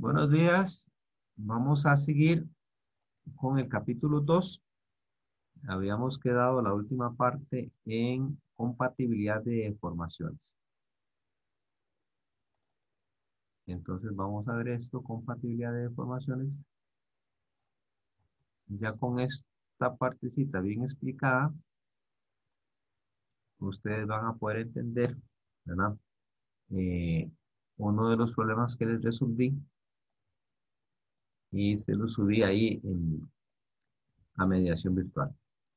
Buenos días. Vamos a seguir con el capítulo 2. Habíamos quedado la última parte en compatibilidad de formaciones. Entonces vamos a ver esto, compatibilidad de formaciones. Ya con esta partecita bien explicada, ustedes van a poder entender, ¿verdad? Uno de los problemas que les resolví y se lo subí ahí a mediación virtual.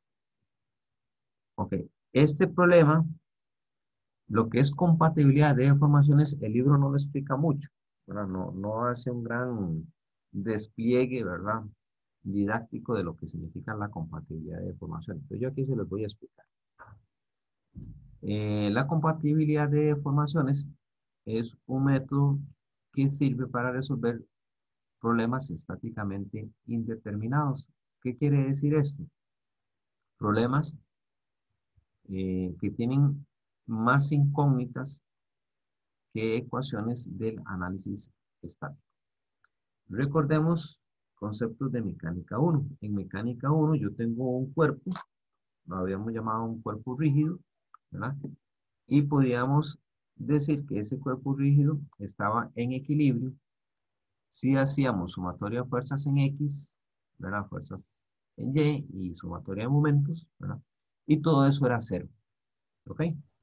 Ok, este problema, lo que es compatibilidad de informaciones, el libro no lo explica mucho, ¿verdad? No hace un gran despliegue, ¿verdad? Didáctico de lo que significa la compatibilidad de informaciones. Entonces yo aquí se los voy a explicar. La compatibilidad de informaciones es un método que sirve para resolver problemas estáticamente indeterminados. ¿Qué quiere decir esto? Problemas que tienen más incógnitas que ecuaciones del análisis estático. Recordemos conceptos de mecánica 1. En mecánica 1 yo tengo un cuerpo, lo habíamos llamado un cuerpo rígido, ¿verdad? Y podíamos decir que ese cuerpo rígido estaba en equilibrio si hacíamos sumatoria de fuerzas en X, ¿verdad? Fuerzas en Y y sumatoria de momentos, ¿verdad? Y todo eso era cero, ¿ok?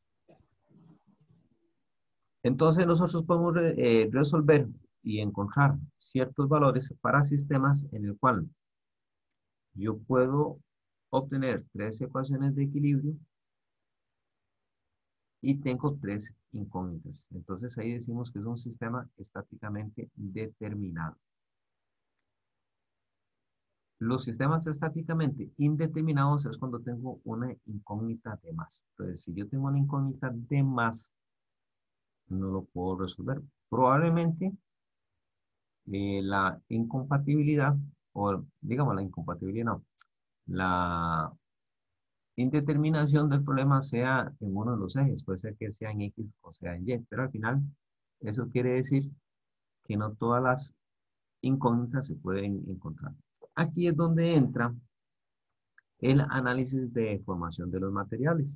Entonces nosotros podemos resolver y encontrar ciertos valores para sistemas en el cual yo puedo obtener tres ecuaciones de equilibrio y tengo tres incógnitas. Entonces ahí decimos que es un sistema estáticamente determinado. Los sistemas estáticamente indeterminados es cuando tengo una incógnita de más. Entonces, si yo tengo una incógnita de más, no lo puedo resolver. Probablemente la incompatibilidad, o digamos la incompatibilidad, no, la indeterminación del problema sea en uno de los ejes, puede ser que sea en X o sea en Y, pero al final eso quiere decir que no todas las incógnitas se pueden encontrar. Aquí es donde entra el análisis de formación de los materiales.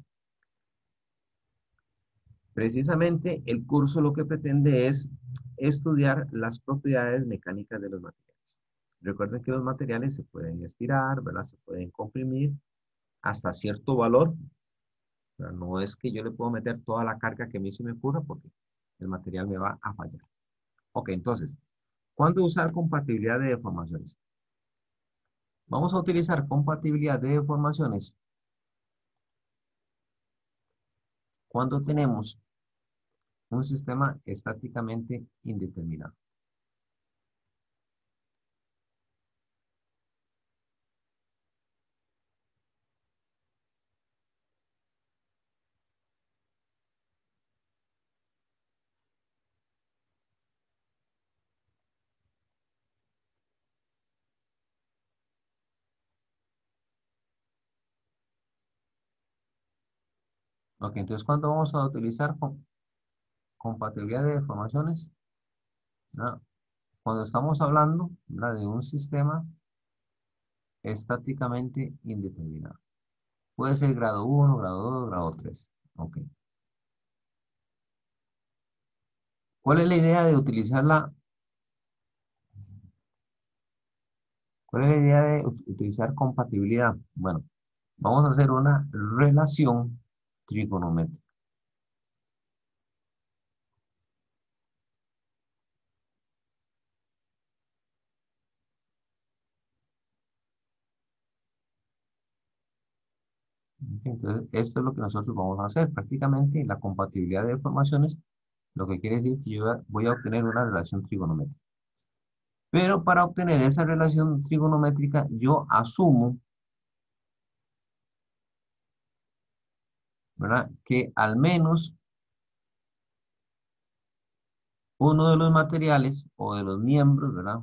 Precisamente el curso lo que pretende es estudiar las propiedades mecánicas de los materiales. Recuerden que los materiales se pueden estirar, ¿verdad? Se pueden comprimir hasta cierto valor. Pero no es que yo le puedo meter toda la carga que a mí se me ocurra porque el material me va a fallar. Ok, entonces, ¿cuándo usar compatibilidad de deformaciones? Vamos a utilizar compatibilidad de deformaciones cuando tenemos un sistema estáticamente indeterminado. Ok, entonces, ¿cuándo vamos a utilizar compatibilidad de deformaciones? ¿No? Cuando estamos hablando, ¿verdad?, de un sistema estáticamente indeterminado. Puede ser grado 1, grado 2, grado 3. Ok. ¿Cuál es la idea de utilizarla? ¿Cuál es la idea de utilizar compatibilidad? Bueno, vamos a hacer una relación trigonométrica. Entonces, esto es lo que nosotros vamos a hacer. Prácticamente la compatibilidad de deformaciones, lo que quiere decir es que yo voy a obtener una relación trigonométrica. Pero para obtener esa relación trigonométrica, yo asumo, ¿verdad?, que al menos uno de los materiales o de los miembros, ¿verdad?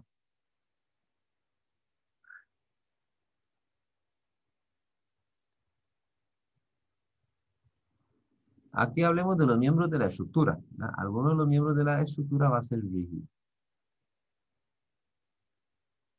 Aquí hablemos de los miembros de la estructura, ¿verdad? Algunos de los miembros de la estructura va a ser rígido.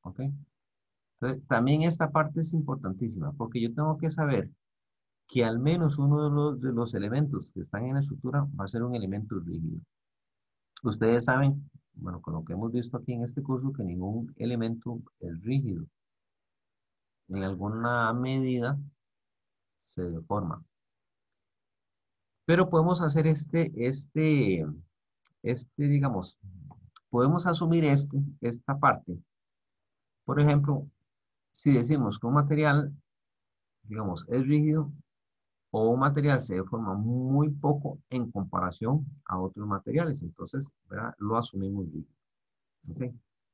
¿Ok? Entonces, también esta parte es importantísima porque yo tengo que saber que al menos uno de los elementos que están en la estructura va a ser un elemento rígido. Ustedes saben, bueno, con lo que hemos visto aquí en este curso, que ningún elemento es rígido. En alguna medida se deforma. Pero podemos hacer digamos, podemos asumir esta parte. Por ejemplo, si decimos que un material, digamos, es rígido o un material se deforma muy poco en comparación a otros materiales, entonces, ¿verdad? Lo asumimos rígido. ¿Ok?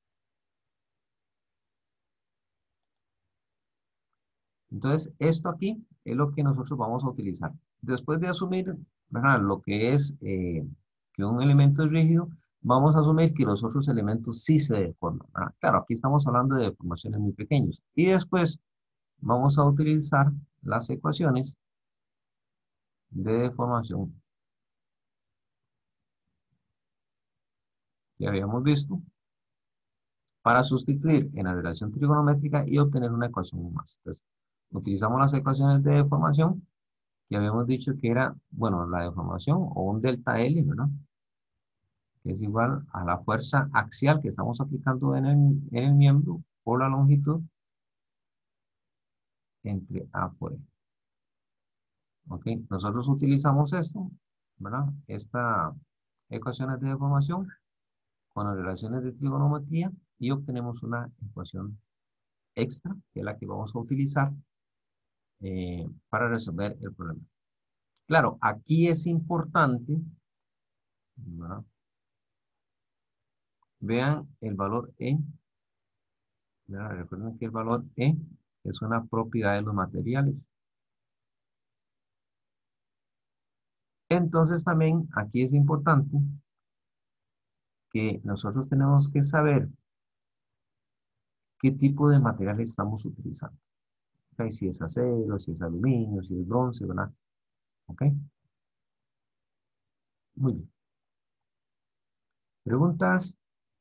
Entonces, esto aquí es lo que nosotros vamos a utilizar. Después de asumir, ¿verdad? Lo que es que un elemento es rígido, vamos a asumir que los otros elementos sí se deforman, ¿verdad? Claro, aquí estamos hablando de deformaciones muy pequeñas. Y después vamos a utilizar las ecuaciones de deformación que habíamos visto para sustituir en la relación trigonométrica y obtener una ecuación más. Entonces, utilizamos las ecuaciones de deformación que habíamos dicho que era, bueno, la deformación o un delta L, ¿verdad? Que es igual a la fuerza axial que estamos aplicando en el miembro por la longitud entre A por E. ¿Ok? Nosotros utilizamos esto, ¿verdad? Esta ecuaciones de deformación con las relaciones de trigonometría y obtenemos una ecuación extra, que es la que vamos a utilizar para resolver el problema. Claro, aquí es importante, ¿verdad? Vean el valor E. ¿Verdad? Recuerden que el valor E es una propiedad de los materiales. Entonces también aquí es importante que nosotros tenemos que saber qué tipo de material estamos utilizando. ¿Ok? Si es acero, si es aluminio, si es bronce, ¿verdad? ¿Ok? Muy bien. ¿Preguntas?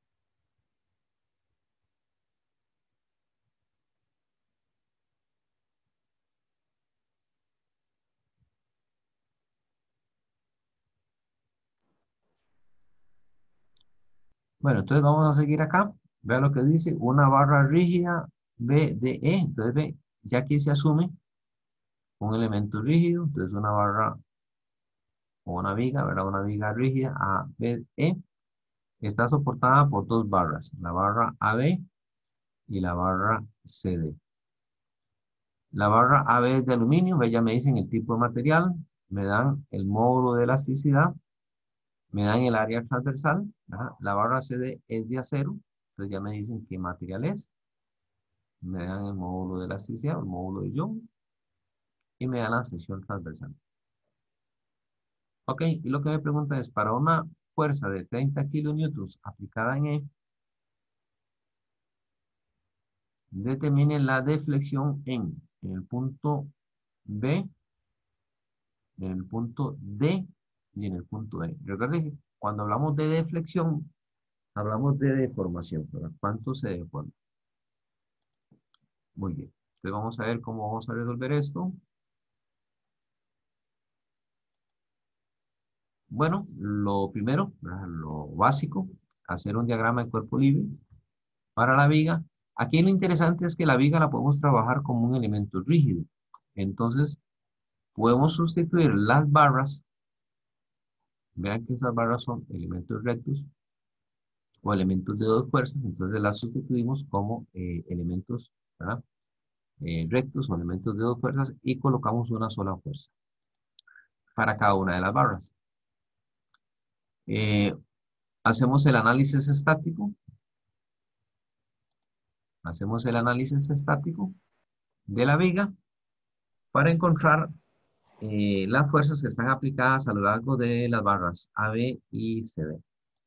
Bueno, entonces vamos a seguir acá. Vean lo que dice, una barra rígida BDE. Entonces, ve, ya aquí se asume un elemento rígido. Entonces, una barra o una viga, ¿verdad? Una viga rígida ABE está soportada por dos barras, la barra AB y la barra CD. La barra AB es de aluminio, ve, ya me dicen el tipo de material, me dan el módulo de elasticidad, me dan el área transversal, ¿verdad? La barra CD es de acero, entonces ya me dicen qué material es, me dan el módulo de elasticidad, el módulo de Young, y me dan la sección transversal. Ok, y lo que me pregunta es, para una fuerza de 30 kilonewtons aplicada en E, determine la deflexión en el punto B, en el punto D y en el punto E. Recuerden que cuando hablamos de deflexión, hablamos de deformación, ¿verdad? ¿Cuánto se deforma? Muy bien. Entonces vamos a ver cómo vamos a resolver esto. Bueno, lo primero, ¿verdad? Lo básico, hacer un diagrama de cuerpo libre para la viga. Aquí lo interesante es que la viga la podemos trabajar como un elemento rígido. Entonces, podemos sustituir las barras. Vean que esas barras son elementos rectos o elementos de dos fuerzas, entonces las sustituimos como elementos, ¿verdad? Rectos o elementos de dos fuerzas y colocamos una sola fuerza para cada una de las barras. Eh, hacemos el análisis estático. Hacemos el análisis estático de la viga para encontrar las fuerzas que están aplicadas a lo largo de las barras A, B y CD.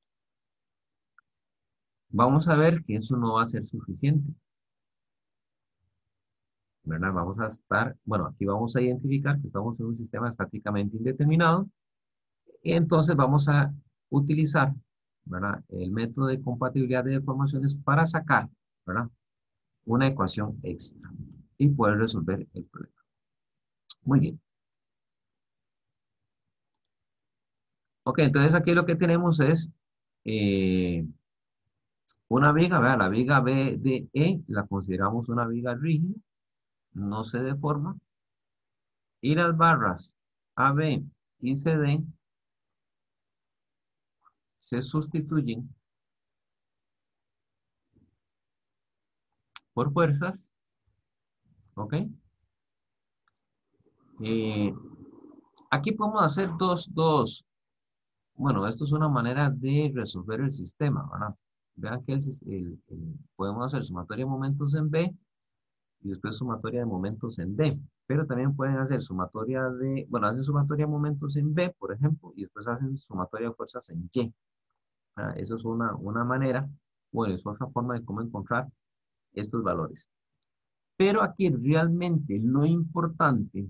Vamos a ver que eso no va a ser suficiente, ¿verdad? Vamos a estar, bueno, aquí vamos a identificar que estamos en un sistema estáticamente indeterminado y entonces vamos a utilizar, ¿verdad? El método de compatibilidad de deformaciones para sacar, ¿verdad? una ecuación extra y poder resolver el problema. Muy bien. Ok, entonces aquí lo que tenemos es una viga, vea, la viga BDE la consideramos una viga rígida, no se deforma, y las barras AB y CD se sustituyen por fuerzas, ¿ok? Eh, Aquí podemos hacer bueno, esto es una manera de resolver el sistema, ¿verdad? Vean que podemos hacer sumatoria de momentos en B y después sumatoria de momentos en D, pero también pueden hacer sumatoria bueno, hacen sumatoria de momentos en B, por ejemplo, y después hacen sumatoria de fuerzas en Y. ¿Verdad? Eso es una manera, bueno, es otra forma de cómo encontrar estos valores. Pero aquí realmente lo importante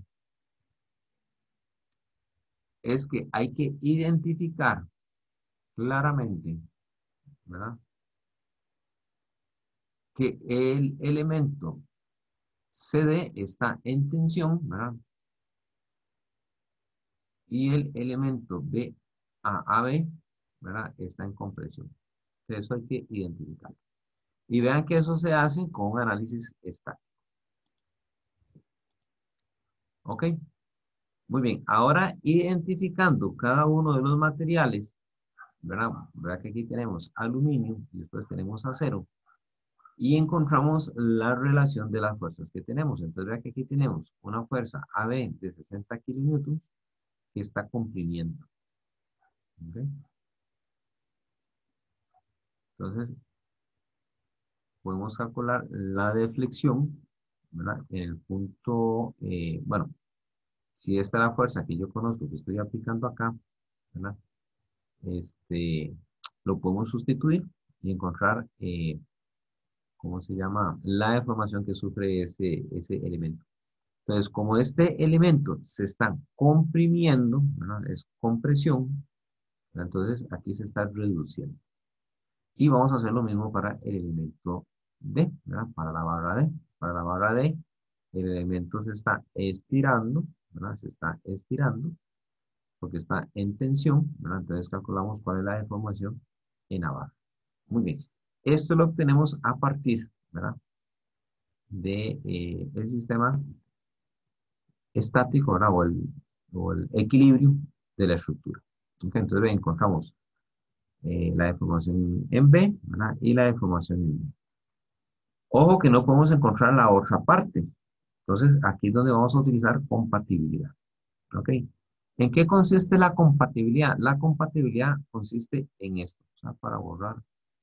es que hay que identificar claramente, ¿verdad? Que el elemento CD está en tensión, ¿verdad? Y el elemento BAB, ¿verdad? Está en compresión. Eso hay que identificar. Y vean que eso se hace con un análisis estático. ¿Ok? Muy bien. Ahora, identificando cada uno de los materiales, ¿verdad? ¿Verdad que aquí tenemos aluminio y después tenemos acero? Y encontramos la relación de las fuerzas que tenemos. Entonces, vea que aquí tenemos una fuerza AB de 60 kilonewtons que está comprimiendo. ¿Okay? Entonces, podemos calcular la deflexión, ¿verdad? En el punto, bueno, si esta es la fuerza que yo conozco, que estoy aplicando acá, ¿verdad? Lo podemos sustituir y encontrar, ¿cómo se llama? La deformación que sufre ese elemento. Entonces, como este elemento se está comprimiendo, ¿verdad? Es compresión, ¿verdad? Entonces aquí se está reduciendo. Y vamos a hacer lo mismo para el elemento D, ¿verdad? Para la barra D. Para la barra D, el elemento se está estirando, ¿verdad? Se está estirando porque está en tensión, ¿verdad? Entonces calculamos cuál es la deformación en la barra. Muy bien. Esto lo obtenemos a partir, ¿verdad? De el sistema estático, ¿verdad? O el equilibrio de la estructura. ¿Okay? Entonces encontramos la deformación en B, ¿verdad? Y la deformación en B. Ojo que no podemos encontrar la otra parte. Entonces, aquí es donde vamos a utilizar compatibilidad. ¿Ok? ¿En qué consiste la compatibilidad? La compatibilidad consiste en esto. O sea, para borrar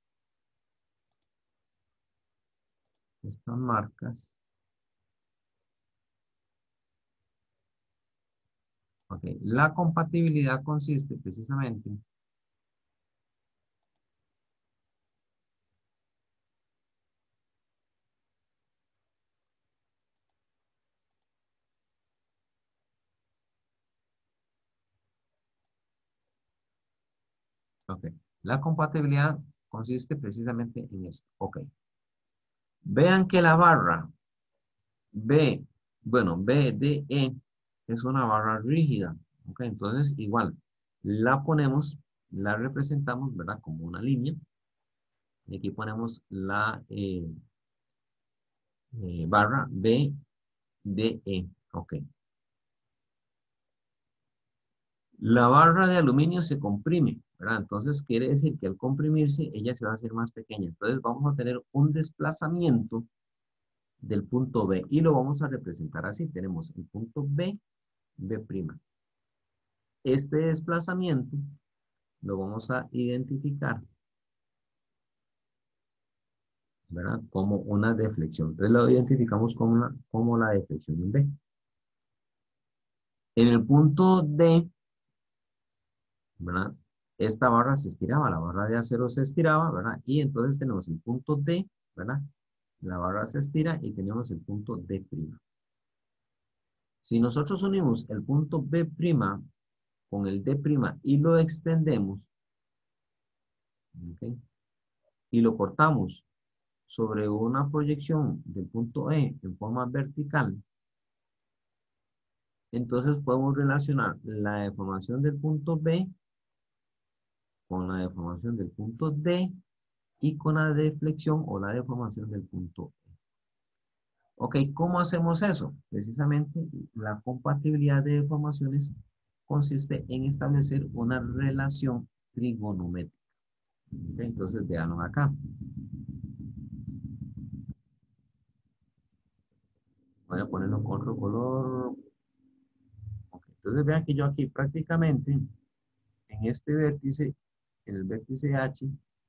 estas marcas. Ok. La compatibilidad consiste precisamente. Ok. La compatibilidad consiste precisamente en esto. Ok. Vean que la barra B, bueno, BDE es una barra rígida. Ok, entonces igual la ponemos, la representamos, ¿verdad? Como una línea. Y aquí ponemos la barra BDE. Ok. La barra de aluminio se comprime, ¿verdad? Entonces quiere decir que al comprimirse, ella se va a hacer más pequeña. Entonces vamos a tener un desplazamiento del punto B y lo vamos a representar así. Tenemos el punto B, B'. Este desplazamiento lo vamos a identificar, ¿verdad? Como una deflexión. Entonces lo identificamos como la deflexión en B. En el punto D, ¿verdad? Esta barra se estiraba, la barra de acero se estiraba, ¿verdad? Y entonces tenemos el punto D, ¿verdad? La barra se estira y tenemos el punto D'. Si nosotros unimos el punto B' con el D' y lo extendemos, ¿ok? Y lo cortamos sobre una proyección del punto E en forma vertical, entonces podemos relacionar la deformación del punto B con la deformación del punto D y con la deflexión o la deformación del punto E. Ok, ¿cómo hacemos eso? Precisamente la compatibilidad de deformaciones consiste en establecer una relación trigonométrica. Ok, entonces véanlo acá. Voy a ponerlo con otro color. Okay, entonces vean que yo aquí prácticamente en este vértice, en el vértice H,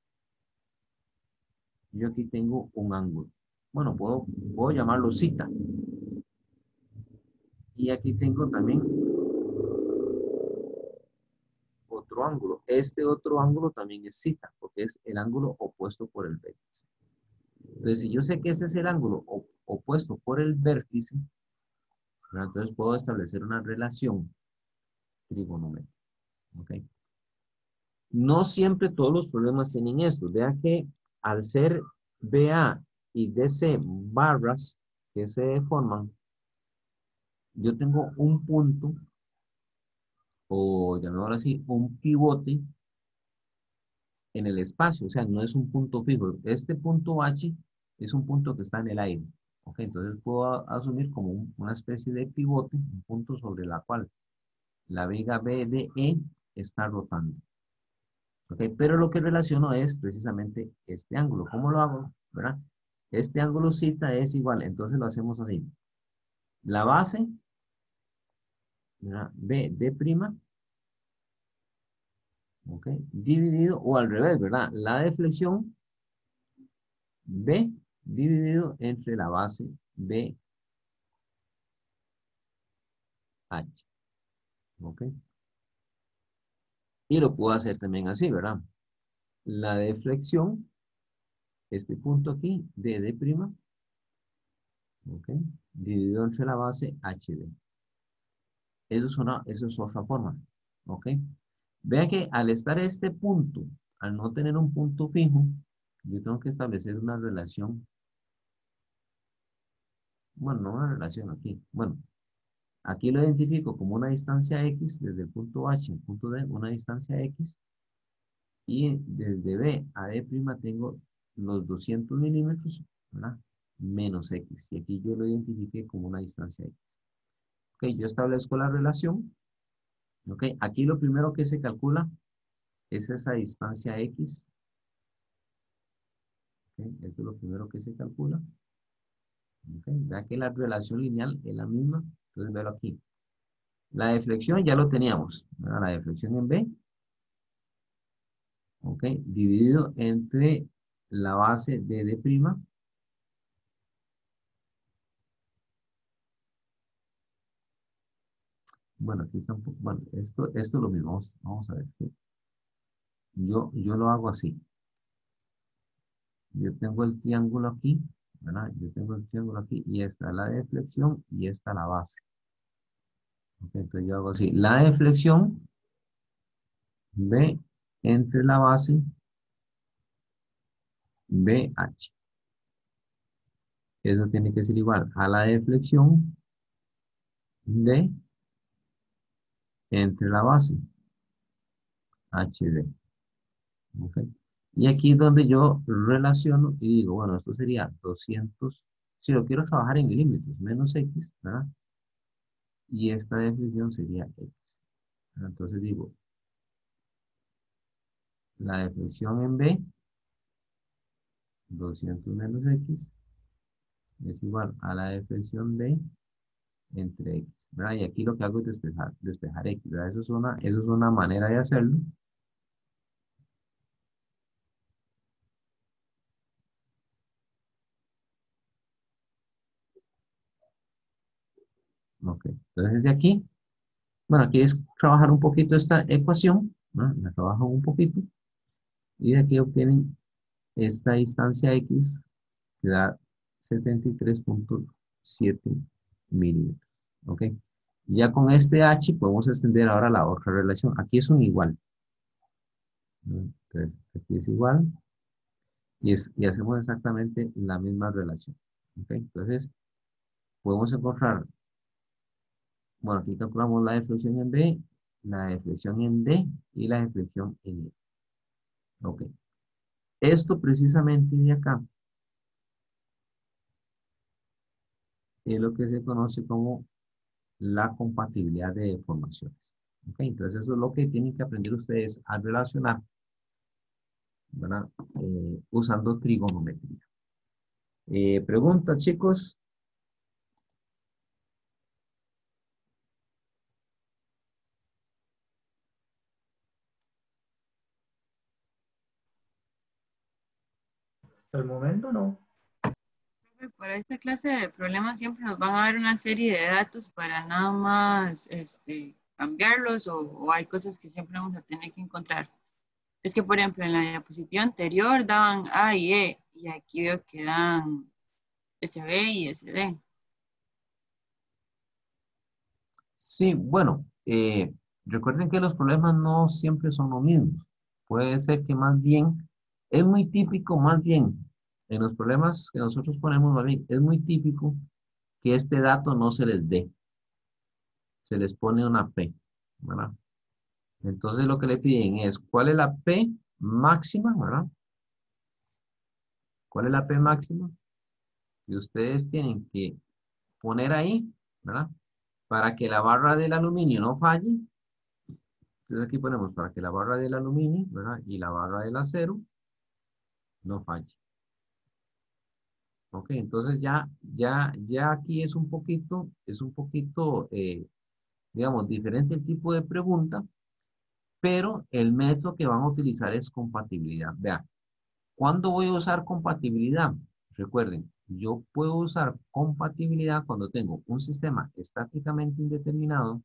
yo aquí tengo un ángulo. Bueno, puedo llamarlo cita. Y aquí tengo también otro ángulo. Este otro ángulo también es cita, porque es el ángulo opuesto por el vértice. Entonces, si yo sé que ese es el ángulo opuesto por el vértice, entonces puedo establecer una relación trigonométrica. ¿Okay? No siempre todos los problemas tienen esto. Vean que al ser BA y DC barras que se deforman, yo tengo un punto, o llamémoslo así, un pivote en el espacio. O sea, no es un punto fijo. Este punto H es un punto que está en el aire. ¿Ok? Entonces puedo asumir como una especie de pivote, un punto sobre la cual la viga BDE está rotando. ¿Ok? Pero lo que relaciono es precisamente este ángulo. ¿Cómo lo hago? ¿Verdad? Este ángulo cita es igual, entonces lo hacemos así. La base, ¿verdad? BD', ¿ok? Dividido, o al revés, ¿verdad? La deflexión B dividido entre la base BH, ¿ok? Y lo puedo hacer también así, ¿verdad? La deflexión, este punto aquí, DD', ¿ok? Dividido entre la base HD. Eso es otra forma, ¿ok? Vean que al estar este punto, al no tener un punto fijo, yo tengo que establecer una relación, bueno, no una relación aquí, bueno, aquí lo identifico como una distancia X desde el punto H al punto D, una distancia X, y desde B a D' tengo los 200 milímetros, ¿verdad? Menos X, y aquí yo lo identifiqué como una distancia X. Ok, yo establezco la relación, ok, aquí lo primero que se calcula es esa distancia X. ¿Okay? Esto es lo primero que se calcula. ¿Okay? Vea que la relación lineal es la misma. Entonces, véalo aquí. La deflexión ya lo teníamos. ¿Verdad? La deflexión en B. ¿Ok? Dividido entre la base de D'. Bueno, aquí está un poco. Bueno, esto es lo mismo. Vamos a ver. ¿Sí? Yo lo hago así. Yo tengo el triángulo aquí. ¿Verdad? Yo tengo el triángulo aquí. Y esta la deflexión y esta la base. ¿Ok? Entonces yo hago así. La deflexión B entre la base BH. Eso tiene que ser igual a la deflexión de entre la base HD. ¿Okay? Y aquí es donde yo relaciono y digo, bueno, esto sería 200, si lo quiero trabajar en milímetros, menos X, ¿verdad? Y esta deflexión sería X. Entonces digo, la deflexión en B, 200 menos X, es igual a la deflexión de entre X, ¿verdad? Y aquí lo que hago es despejar X, ¿verdad? Eso es una manera de hacerlo. Ok, entonces desde aquí, bueno, aquí es trabajar un poquito esta ecuación, ¿no? La trabajan un poquito, y de aquí obtienen esta distancia X, que da 73.7 milímetros, ¿ok? Ya con este H podemos extender ahora la otra relación. Aquí es un igual, ¿no? Entonces, aquí es igual, y hacemos exactamente la misma relación. ¿Ok? Entonces, podemos encontrar, bueno, aquí calculamos la deflexión en B, la deflexión en D y la deflexión en E. Ok. Esto precisamente de acá es lo que se conoce como la compatibilidad de deformaciones. ¿Ok? Entonces, eso es lo que tienen que aprender ustedes a relacionar, ¿verdad? Usando trigonometría. Pregunta, chicos. Hasta el momento no. Para esta clase de problemas siempre nos van a dar una serie de datos para nada más cambiarlos o hay cosas que siempre vamos a tener que encontrar. Es que, por ejemplo, en la diapositiva anterior daban A y E y aquí veo que dan SB y SD. Sí, bueno, recuerden que los problemas no siempre son lo mismo. Puede ser que más bien, es muy típico, más bien, en los problemas que nosotros ponemos, más bien, es muy típico que este dato no se les dé, se les pone una P, ¿verdad? Entonces lo que le piden es, ¿cuál es la P máxima, ¿verdad? ¿Cuál es la P máxima? Que ustedes tienen que poner ahí, ¿verdad? Para que la barra del aluminio no falle. Entonces aquí ponemos para que la barra del aluminio, ¿verdad? Y la barra del acero no falle. Ok, entonces ya aquí es un poquito, digamos, diferente el tipo de pregunta, pero el método que van a utilizar es compatibilidad. Vean, ¿cuándo voy a usar compatibilidad? Recuerden, yo puedo usar compatibilidad cuando tengo un sistema estáticamente indeterminado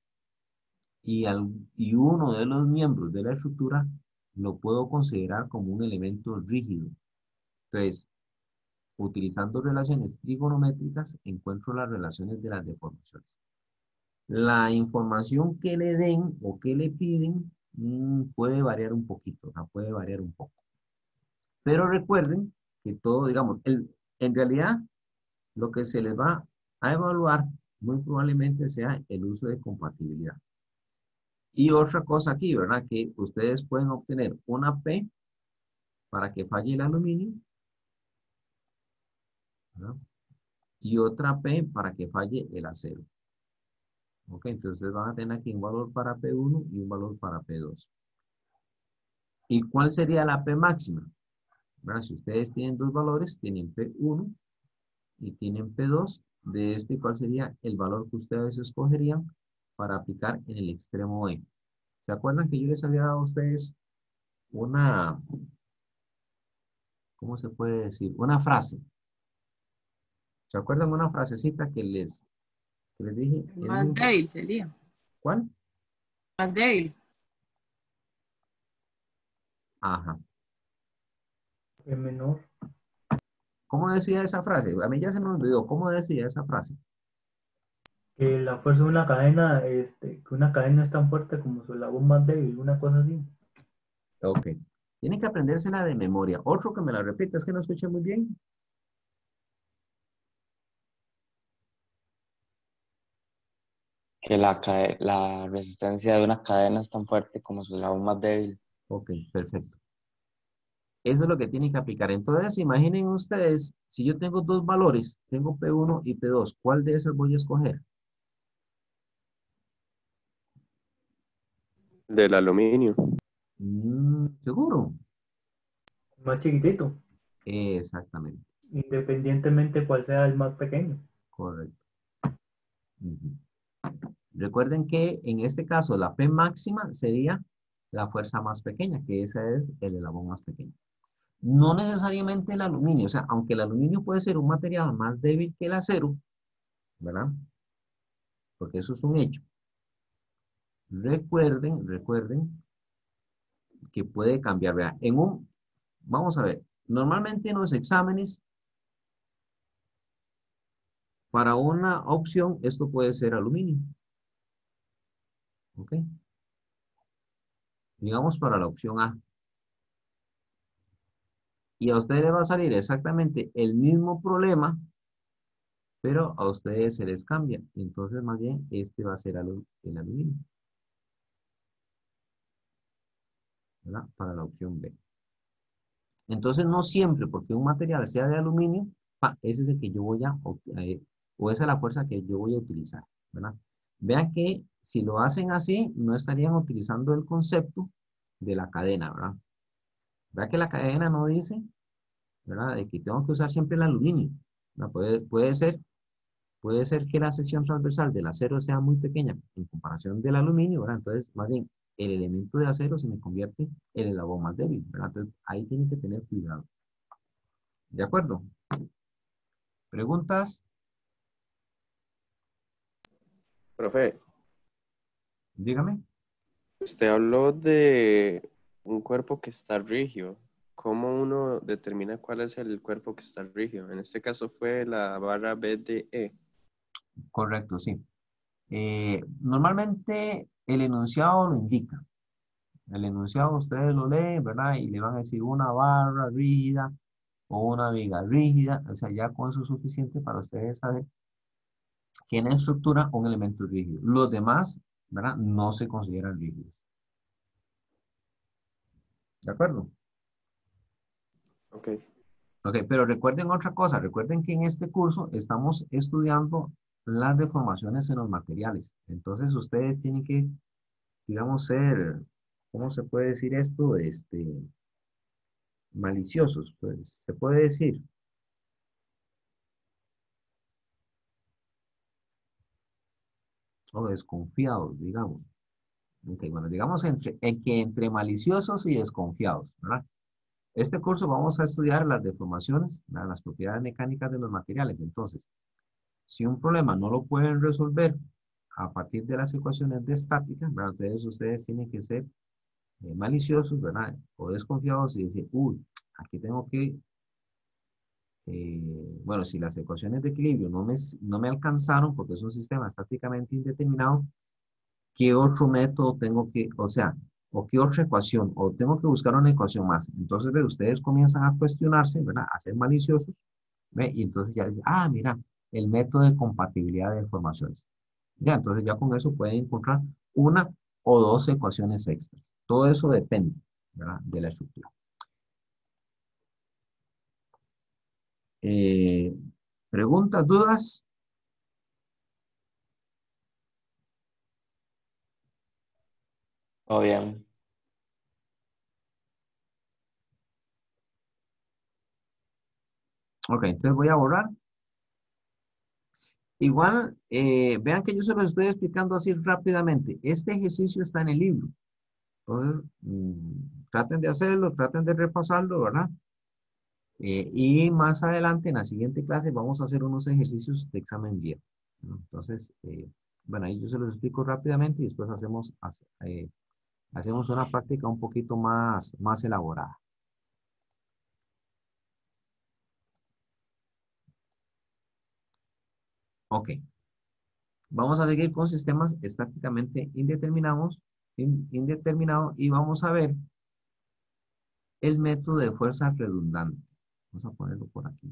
y uno de los miembros de la estructura lo puedo considerar como un elemento rígido. Entonces, utilizando relaciones trigonométricas, encuentro las relaciones de las deformaciones. La información que le den o que le piden puede variar un poquito, o sea, puede variar un poco. Pero recuerden que todo, digamos, en realidad lo que se les va a evaluar muy probablemente sea el uso de compatibilidad. Y otra cosa aquí, ¿verdad? Que ustedes pueden obtener una P para que falle el aluminio, ¿verdad? Y otra P para que falle el acero. Ok, entonces van a tener aquí un valor para P1 y un valor para P2. ¿Y cuál sería la P máxima? Bueno, si ustedes tienen dos valores, tienen P1 y tienen P2, de este, ¿cuál sería el valor que ustedes escogerían para aplicar en el extremo E? ¿Se acuerdan que yo les había dado a ustedes una, ¿cómo se puede decir? Una frase. ¿Se acuerdan una frasecita que les dije? El Es más muy importante. débil sería. ¿Cuál? Más débil. Ajá. Es menor. ¿Cómo decía esa frase? A mí ya se me olvidó. ¿Cómo decía esa frase? Que la fuerza de una cadena, que una cadena es tan fuerte como su eslabón más débil, una cosa así. Ok. Tienen que aprendérsela de memoria. Otro que me la repita, es que no escuché muy bien. Que la resistencia de una cadena es tan fuerte como su eslabón más débil. Ok, perfecto. Eso es lo que tienen que aplicar. Entonces, imaginen ustedes, si yo tengo dos valores, tengo P1 y P2, ¿cuál de esas voy a escoger? Del aluminio. ¿Seguro? Más chiquitito, Exactamente, independientemente cuál sea el más pequeño. correcto. Ujú. Recuerden que en este caso la P máxima sería la fuerza más pequeña, que esa es el eslabón más pequeño. No necesariamente el aluminio, o sea, aunque el aluminio puede ser un material más débil que el acero, ¿verdad? Porque eso es un hecho. Recuerden que puede cambiar. Vea, vamos a ver, normalmente en los exámenes, para una opción, esto puede ser aluminio, ¿ok? Digamos para la opción A. Y a ustedes les va a salir exactamente el mismo problema, pero a ustedes se les cambia. Entonces, más bien, este va a ser el aluminio, ¿verdad? Para la opción B. Entonces, no siempre, porque un material sea de aluminio, ese es el que yo voy o esa es la fuerza que yo voy a utilizar, ¿verdad? Vean que si lo hacen así, no estarían utilizando el concepto de la cadena, ¿verdad? Vean que la cadena no dice, ¿verdad? De que tengo que usar siempre el aluminio, ¿verdad? Puede ser que la sección transversal del acero sea muy pequeña en comparación del aluminio, ¿verdad? Entonces, más bien, el elemento de acero se me convierte en el eslabón más débil, ¿verdad? Entonces, ahí tienen que tener cuidado. ¿De acuerdo? ¿Preguntas? Profe, Dígame. usted habló de un cuerpo que está rígido. ¿Cómo uno determina cuál es el cuerpo que está rígido? En este caso fue la barra BDE. Correcto, sí. Normalmente el enunciado lo indica. El enunciado ustedes lo leen, ¿verdad? Y le van a decir una barra rígida o una viga rígida. O sea, ya con eso es suficiente para ustedes saber que en la estructura un elemento rígido. Los demás, ¿verdad? No se consideran rígidos. ¿De acuerdo? Ok. Ok, pero recuerden otra cosa. Recuerden que en este curso estamos estudiando las deformaciones en los materiales. Entonces ustedes tienen que, digamos, ser, ¿cómo se puede decir esto? Maliciosos, pues, se puede decir. O desconfiados, digamos. Ok, bueno, digamos entre maliciosos y desconfiados, ¿verdad? Este curso vamos a estudiar las deformaciones, ¿verdad? Las propiedades mecánicas de los materiales. Entonces, si un problema no lo pueden resolver a partir de las ecuaciones de estática, ¿verdad? Entonces ustedes tienen que ser maliciosos, ¿verdad? O desconfiados y decir, uy, aquí tengo que, bueno, si las ecuaciones de equilibrio no me alcanzaron porque es un sistema estáticamente indeterminado, ¿qué otro método tengo que, o sea, o qué otra ecuación, o tengo que buscar una ecuación más? Entonces, ve, ustedes comienzan a cuestionarse, ¿verdad? A ser maliciosos, ¿ve? Y entonces ya dicen, ah, mira, el método de compatibilidad de informaciones. Ya, entonces ya con eso pueden encontrar una o dos ecuaciones extras. Todo eso depende, ¿verdad? De la estructura. Eh, ¿Preguntas, dudas? Todo bien. Ok, entonces voy a borrar. Igual, vean que yo se los estoy explicando así rápidamente. Este ejercicio está en el libro. Entonces, traten de hacerlo, traten de repasarlo, ¿verdad? Y más adelante, en la siguiente clase, vamos a hacer unos ejercicios de examen viejo, ¿no? Entonces, bueno, ahí yo se los explico rápidamente y después hacemos una práctica un poquito más elaborada. Ok. Vamos a seguir con sistemas estáticamente indeterminados y vamos a ver el método de fuerza redundante. Vamos a ponerlo por aquí.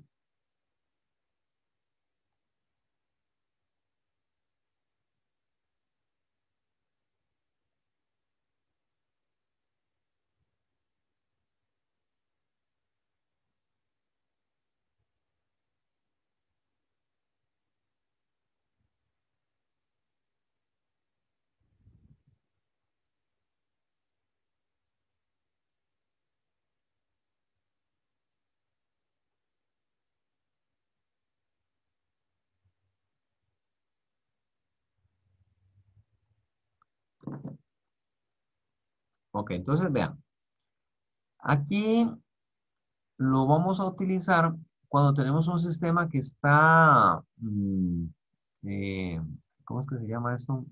Ok, entonces vean. Aquí lo vamos a utilizar cuando tenemos un sistema que está, eh, ¿cómo es que se llama esto?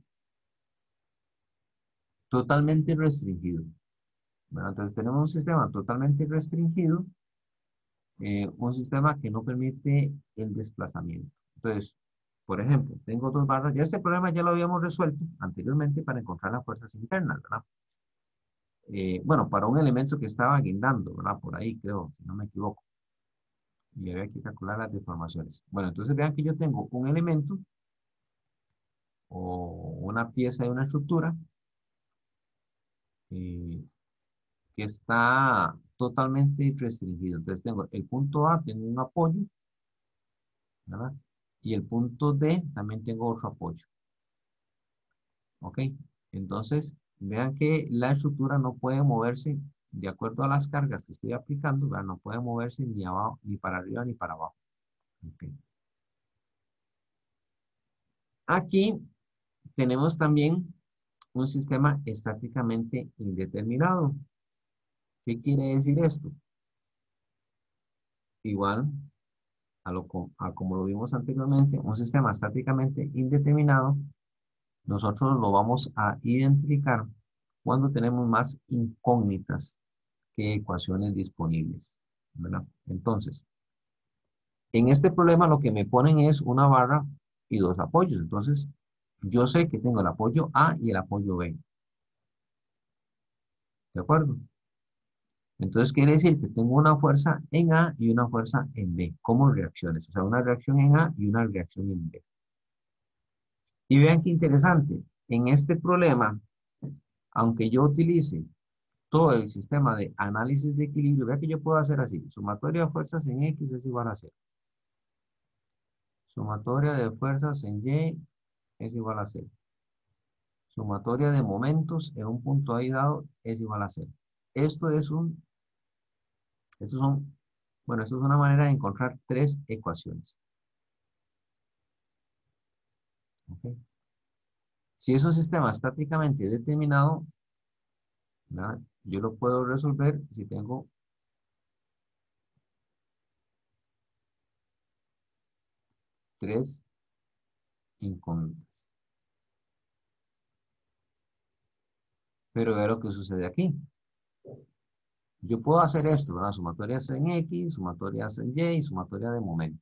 Totalmente restringido. Bueno, entonces tenemos un sistema totalmente restringido, un sistema que no permite el desplazamiento. Entonces, por ejemplo, tengo dos barras. Ya este problema ya lo habíamos resuelto anteriormente para encontrar las fuerzas internas, ¿verdad? bueno, para un elemento que estaba guindando, ¿verdad? Por ahí creo, si no me equivoco. Y había que calcular las deformaciones. Bueno, entonces vean que yo tengo un elemento o una pieza de una estructura eh, que está totalmente restringido. Entonces tengo el punto A, tengo un apoyo, ¿verdad? Y el punto D también tengo otro apoyo. ¿Ok? Entonces, vean que la estructura no puede moverse de acuerdo a las cargas que estoy aplicando, ¿verdad? No puede moverse ni abajo, ni para arriba, ni para abajo. ¿Ok? Aquí tenemos también un sistema estáticamente indeterminado. ¿Qué quiere decir esto? Igual a como lo vimos anteriormente, un sistema estáticamente indeterminado, nosotros lo vamos a identificar cuando tenemos más incógnitas que ecuaciones disponibles, ¿verdad? Entonces, en este problema lo que me ponen es una barra y dos apoyos. Entonces, yo sé que tengo el apoyo A y el apoyo B. ¿De acuerdo? Entonces quiere decir que tengo una fuerza en A y una fuerza en B, como reacciones. O sea, una reacción en A y una reacción en B. Y vean qué interesante. En este problema, aunque yo utilice todo el sistema de análisis de equilibrio, vean que yo puedo hacer así. Sumatoria de fuerzas en X es igual a 0. Sumatoria de fuerzas en Y es igual a 0. Sumatoria de momentos en un punto ahí dado es igual a 0. Esto es bueno, esto es una manera de encontrar tres ecuaciones. ¿Okay? Si es un sistema estáticamente determinado, ¿verdad? Yo lo puedo resolver si tengo tres incógnitas. Pero vea lo que sucede aquí. Yo puedo hacer esto, ¿verdad? Sumatorias en X, sumatorias en Y y sumatoria de momentos.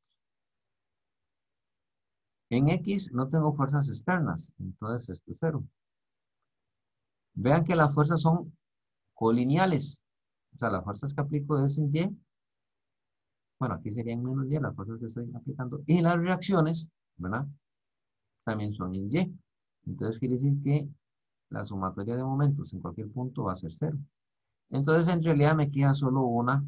En X no tengo fuerzas externas, entonces esto es 0. Vean que las fuerzas son colineales. O sea, las fuerzas que aplico es en Y. Bueno, aquí serían menos Y las fuerzas que estoy aplicando. Y las reacciones, ¿verdad? También son en Y. Entonces quiere decir que la sumatoria de momentos en cualquier punto va a ser 0. Entonces en realidad me queda solo una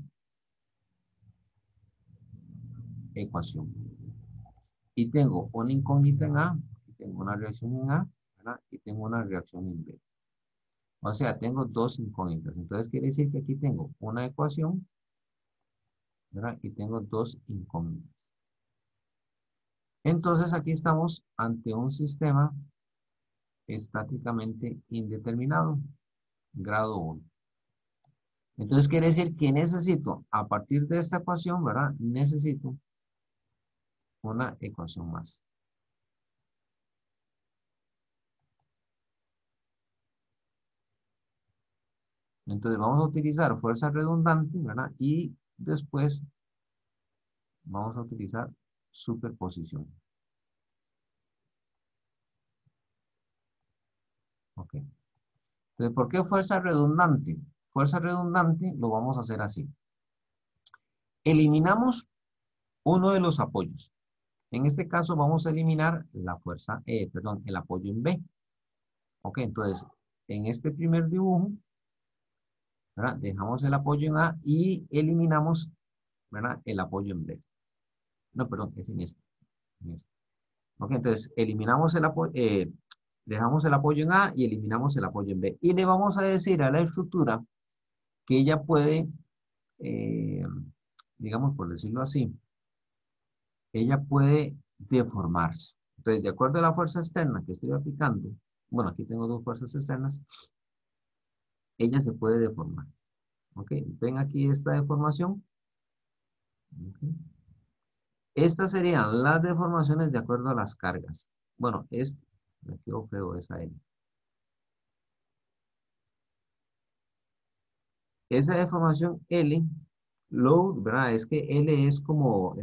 ecuación. Y tengo una incógnita en A, y tengo una reacción en A, ¿verdad? Y tengo una reacción en B. O sea, tengo dos incógnitas. Entonces quiere decir que aquí tengo una ecuación, ¿verdad? Y tengo dos incógnitas. Entonces aquí estamos ante un sistema estáticamente indeterminado, grado 1. Entonces quiere decir que necesito, a partir de esta ecuación, ¿verdad? Necesito una ecuación más. Entonces vamos a utilizar fuerza redundante, ¿verdad? Y después vamos a utilizar superposición. Ok. Entonces, ¿por qué fuerza redundante? Fuerza redundante lo vamos a hacer así. Eliminamos uno de los apoyos. En este caso vamos a eliminar la fuerza, el apoyo en B. Ok, entonces, en este primer dibujo, ¿verdad? Dejamos el apoyo en A y eliminamos, ¿verdad? El apoyo en B. No, perdón, es en este. En este. Ok, entonces eliminamos el apoyo, dejamos el apoyo en A y eliminamos el apoyo en B. Y le vamos a decir a la estructura que ella puede, eh, digamos por decirlo así, ella puede deformarse. Entonces, de acuerdo a la fuerza externa que estoy aplicando, bueno, aquí tengo dos fuerzas externas, ella se puede deformar. Ok, ven aquí esta deformación. Okay. Estas serían las deformaciones de acuerdo a las cargas. Bueno, me quedó feo esa L. Esa deformación L, load, ¿verdad? Es que L es como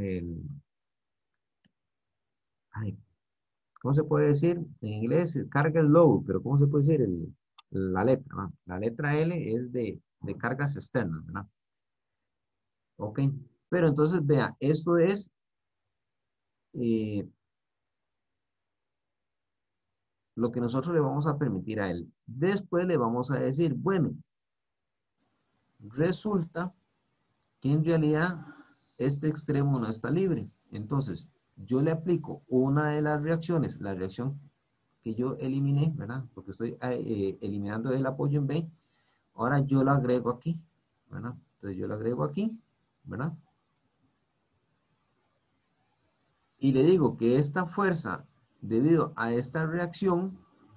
ay, ¿cómo se puede decir? En inglés, carga es load, pero ¿cómo se puede decir? la letra, ¿verdad? La letra L es de cargas externas, ¿verdad? Ok. Pero entonces, vea, esto es lo que nosotros le vamos a permitir a él. Después le vamos a decir, bueno, resulta que en realidad este extremo no está libre. Entonces, yo le aplico una de las reacciones, la reacción que yo eliminé, ¿verdad? Porque estoy eliminando el apoyo en B. Ahora yo lo agrego aquí, ¿verdad? Entonces yo lo agrego aquí, ¿verdad? Y le digo que esta fuerza, debido a esta reacción,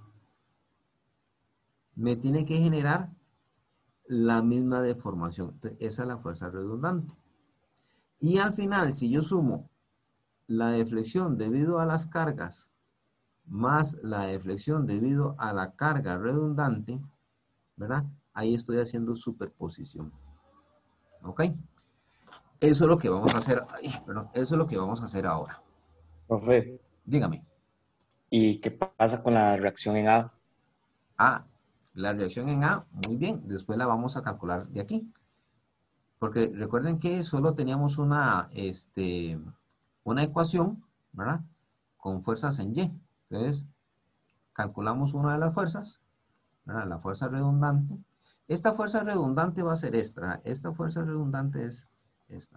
me tiene que generar la misma deformación. Entonces, esa es la fuerza redundante. Y al final, si yo sumo la deflexión debido a las cargas más la deflexión debido a la carga redundante, ¿verdad? Ahí estoy haciendo superposición. ¿Ok? Eso es lo que vamos a hacer. Ay, perdón, eso es lo que vamos a hacer ahora. Profe, Dígame. ¿y qué pasa con la reacción en A? Ah, la reacción en A, muy bien. Después la vamos a calcular de aquí. Porque recuerden que solo teníamos una ecuación, ¿verdad? Con fuerzas en Y. Entonces, calculamos una de las fuerzas, ¿verdad? La fuerza redundante. Esta fuerza redundante va a ser esta. Esta fuerza redundante es esta.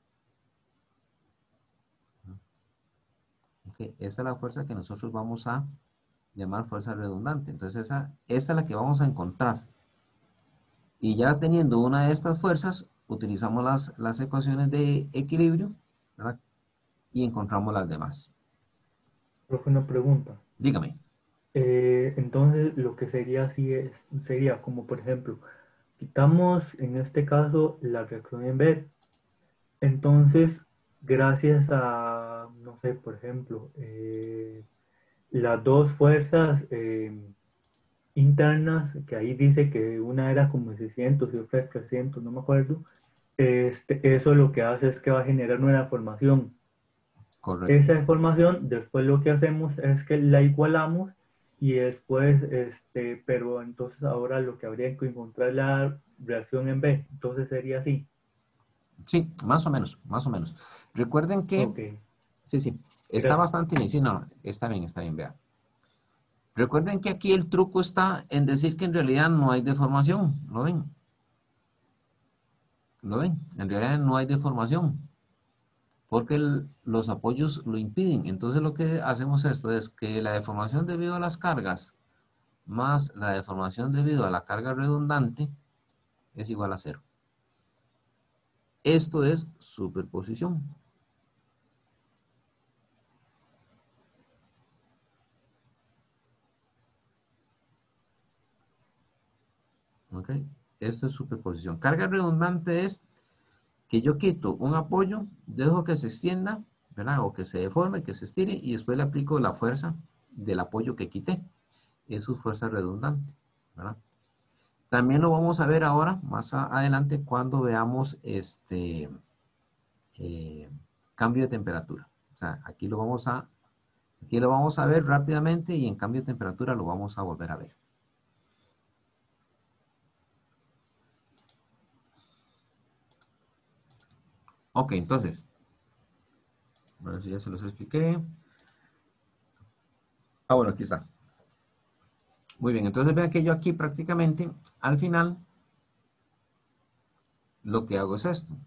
Okay. Esa es la fuerza que nosotros vamos a llamar fuerza redundante. Entonces, esa es la que vamos a encontrar. Y ya teniendo una de estas fuerzas, utilizamos las ecuaciones de equilibrio, ¿verdad? Y encontramos las demás. Profe, una pregunta. Dígame. Entonces, lo que sería así sería como, por ejemplo, quitamos en este caso la reacción en B. Entonces, gracias a, no sé, por ejemplo, las dos fuerzas internas, que ahí dice que una era como 600 y otra 300, no me acuerdo, eso lo que hace es que va a generar una deformación. Correcto. Esa deformación, después lo que hacemos es que la igualamos y después, pero entonces ahora lo que habría que encontrar es la reacción en B. Entonces sería así. Sí, más o menos, más o menos. Recuerden que, Ok, sí, está gracias. bastante bien. Sí, no, está bien, vea. Recuerden que aquí el truco está en decir que en realidad no hay deformación. ¿Lo ven? ¿Lo ven? En realidad no hay deformación. Porque los apoyos lo impiden. Entonces lo que hacemos esto es que la deformación debido a las cargas más la deformación debido a la carga redundante es igual a 0. Esto es superposición. ¿Ok? Esto es superposición. Carga redundante es que yo quito un apoyo, dejo que se extienda, ¿verdad? O que se deforme, que se estire y después le aplico la fuerza del apoyo que quité. Eso es fuerza redundante, ¿verdad? También lo vamos a ver ahora, más adelante, cuando veamos cambio de temperatura. O sea, aquí lo vamos a ver rápidamente y en cambio de temperatura lo vamos a volver a ver. Ok, entonces, bueno, si ya se los expliqué. Ah, bueno, aquí está. Muy bien, entonces vean que yo aquí prácticamente al final lo que hago es esto.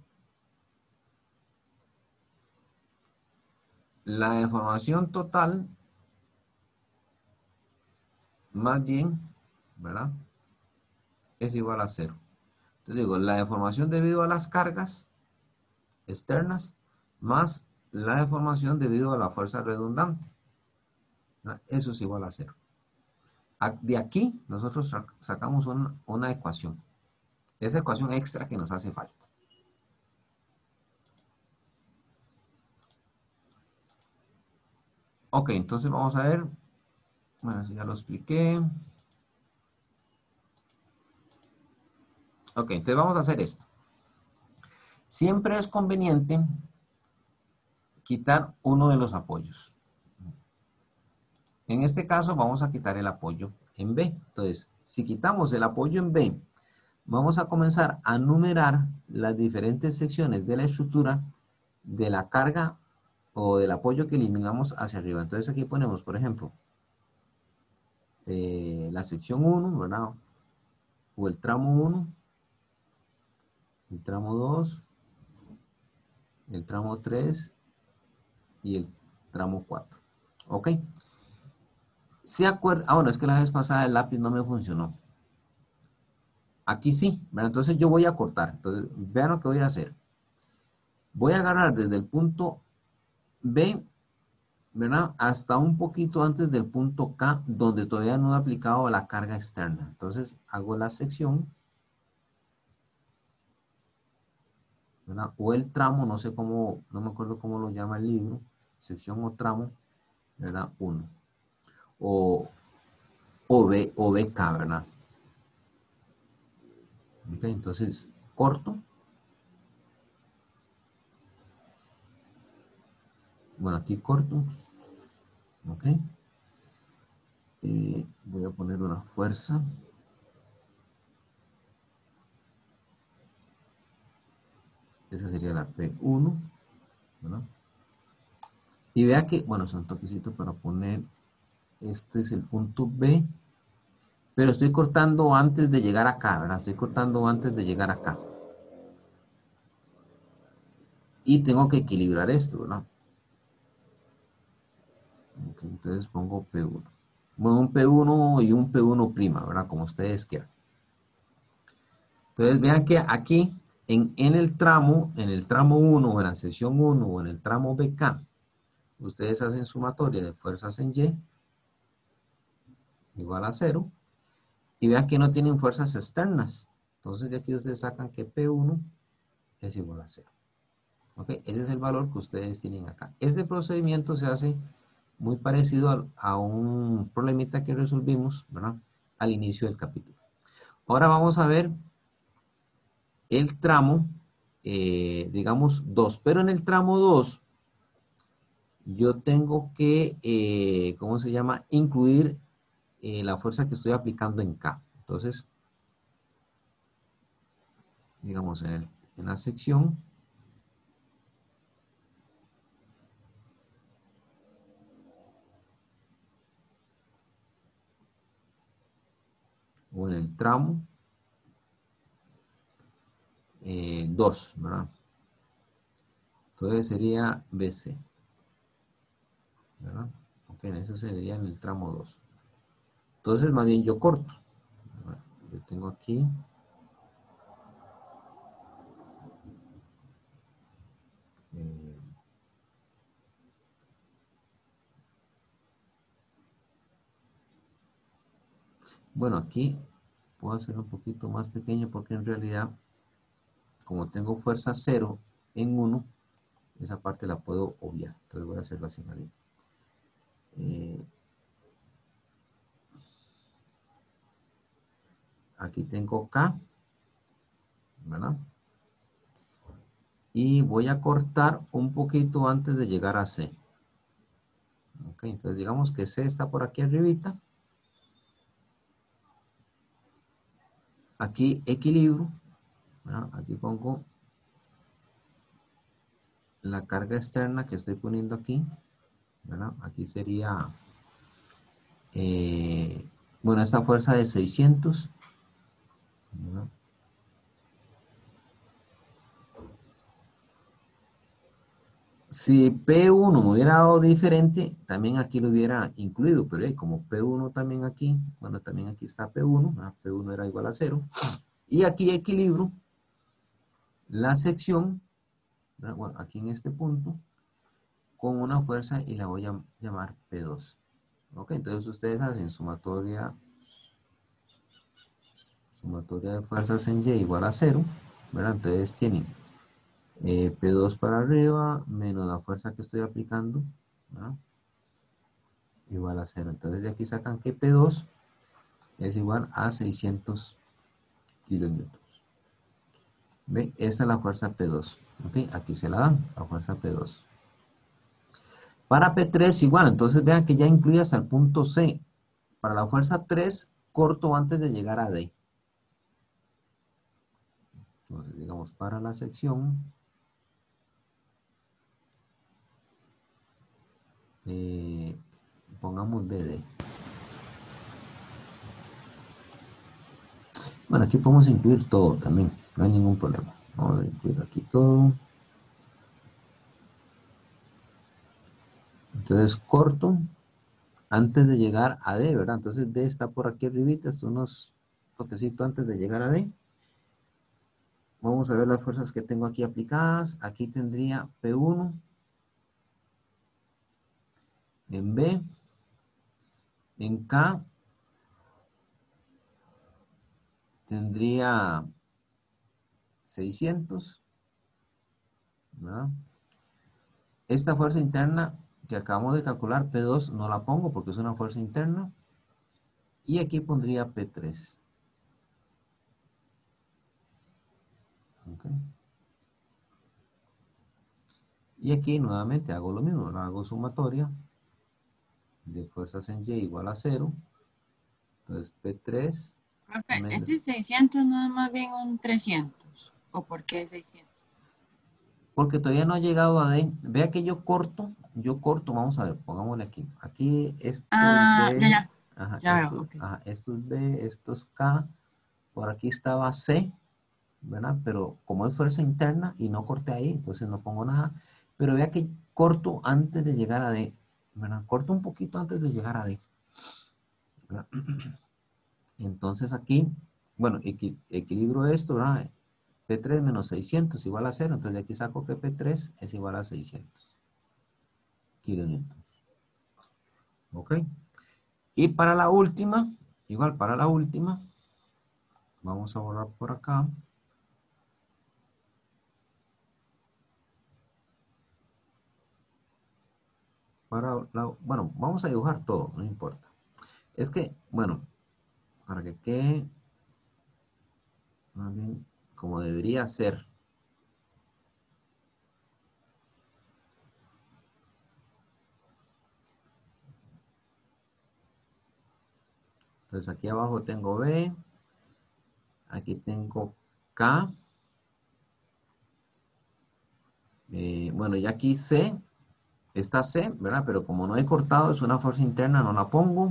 La deformación total, más bien, ¿verdad? Es igual a 0. Entonces digo, la deformación debido a las cargas externas más la deformación debido a la fuerza redundante, ¿verdad? Eso es igual a 0. De aquí nosotros sacamos una ecuación. Esa ecuación extra que nos hace falta. Ok, entonces vamos a ver. Bueno, si ya lo expliqué. Ok, entonces vamos a hacer esto. Siempre es conveniente quitar uno de los apoyos. En este caso vamos a quitar el apoyo en B. Entonces, si quitamos el apoyo en B, vamos a comenzar a numerar las diferentes secciones de la estructura de la carga o del apoyo que eliminamos hacia arriba. Entonces aquí ponemos, por ejemplo, la sección 1, ¿verdad? O el tramo 1, el tramo 2, el tramo 3 y el tramo 4. ¿Ok? ¿Se acuerda? Ah, bueno, es que la vez pasada el lápiz no me funcionó. Aquí sí, ¿verdad? Entonces yo voy a cortar. Entonces, vean lo que voy a hacer. Voy a agarrar desde el punto B, ¿verdad? Hasta un poquito antes del punto K, donde todavía no he aplicado la carga externa. Entonces, hago la sección, ¿verdad? O el tramo, no sé cómo, no me acuerdo cómo lo llama el libro, sección o tramo, ¿verdad? 1. O BK, ¿verdad? Ok, entonces, corto. Bueno, aquí corto. Ok. Voy a poner una fuerza. Esa sería la P1, ¿verdad? Y vea que, bueno, es un toquecito para poner, este es el punto B, pero estoy cortando antes de llegar acá, ¿verdad? Estoy cortando antes de llegar acá. Y tengo que equilibrar esto, ¿verdad? Ok, entonces pongo P1. Bueno, un P1 y un P1', ¿verdad? Como ustedes quieran. Entonces vean que aquí, en el tramo 1, o en la sección 1, o en el tramo BK, ustedes hacen sumatoria de fuerzas en Y, igual a 0. Y vean que no tienen fuerzas externas. Entonces de aquí ustedes sacan que P1 es igual a 0. ¿Ok? Ese es el valor que ustedes tienen acá. Este procedimiento se hace muy parecido a un problemita que resolvimos, ¿verdad? Al inicio del capítulo. Ahora vamos a ver el tramo, digamos 2. Pero en el tramo 2, yo tengo que, ¿cómo se llama? Incluir la fuerza que estoy aplicando en K. Entonces, digamos en la sección, o en el tramo 2, ¿verdad? Entonces sería BC, ¿verdad? Ok, eso sería en el tramo 2. Entonces más bien yo corto. Yo tengo aquí bueno, aquí puedo hacerlo un poquito más pequeño porque en realidad, como tengo fuerza 0 en 1, esa parte la puedo obviar. Entonces voy a hacerlo así, ¿vale? Aquí tengo K, ¿verdad? Y voy a cortar un poquito antes de llegar a C. Ok, entonces digamos que C está por aquí arribita. Aquí equilibrio, ¿verdad? Aquí pongo la carga externa que estoy poniendo aquí, ¿verdad? Aquí sería, bueno, esta fuerza de 600, ¿verdad? Si P1 me hubiera dado diferente, también aquí lo hubiera incluido, pero como P1 también aquí, bueno, también aquí está P1, ¿verdad? P1 era igual a 0, y aquí equilibrio la sección, ¿verdad? Bueno, aquí en este punto, con una fuerza y la voy a llamar P2. Ok, entonces ustedes hacen sumatoria de fuerzas en Y igual a 0, ¿verdad? Entonces tienen P2 para arriba menos la fuerza que estoy aplicando, ¿verdad? Igual a 0. Entonces de aquí sacan que P2 es igual a 600 kilonewtons. ¿Ve? Esa es la fuerza P2. ¿Ok? Aquí se la dan, la fuerza P2. Para P3 igual, entonces vean que ya incluye hasta el punto C. Para la fuerza 3, corto antes de llegar a D. Entonces, digamos, para la sección, pongamos BD. Bueno, aquí podemos incluir todo también, no hay ningún problema. Vamos a incluir aquí todo. Entonces, corto antes de llegar a D, ¿verdad? Entonces, D está por aquí arribita, son unos toquecitos antes de llegar a D. Vamos a ver las fuerzas que tengo aquí aplicadas. Aquí tendría P1 en B, en K tendría 600, ¿verdad? Esta fuerza interna que acabamos de calcular, P2, no la pongo porque es una fuerza interna. Y aquí pondría P3. Okay. Y aquí nuevamente hago lo mismo, ¿verdad? Hago sumatoria de fuerzas en Y igual a 0. Entonces P3. Profe, ese 600 no es más bien un 300. ¿O por qué 600? Porque todavía no ha llegado a D. Vea que yo corto, vamos a ver, pongámosle aquí. Aquí esto es B. Ya. Ajá, Ya esto, veo, ok. ajá, esto es B, esto es K. Por aquí estaba C, ¿verdad? Pero como es fuerza interna y no corté ahí, entonces no pongo nada. Pero vea que corto antes de llegar a D, ¿verdad? Corto un poquito antes de llegar a D, ¿verdad? Entonces aquí, bueno, equilibro esto, ¿verdad? P3 menos 600 igual a 0, entonces de aquí saco que P3 es igual a 600 kilonewtons. ¿Ok? Y para la última, igual para la última, vamos a borrar por acá. Bueno, vamos a dibujar todo, no importa. Es que, bueno, para que quede más bien como debería ser. Entonces aquí abajo tengo B, aquí tengo K. Bueno, y aquí C, está C, ¿verdad? Pero como no he cortado, es una fuerza interna, no la pongo.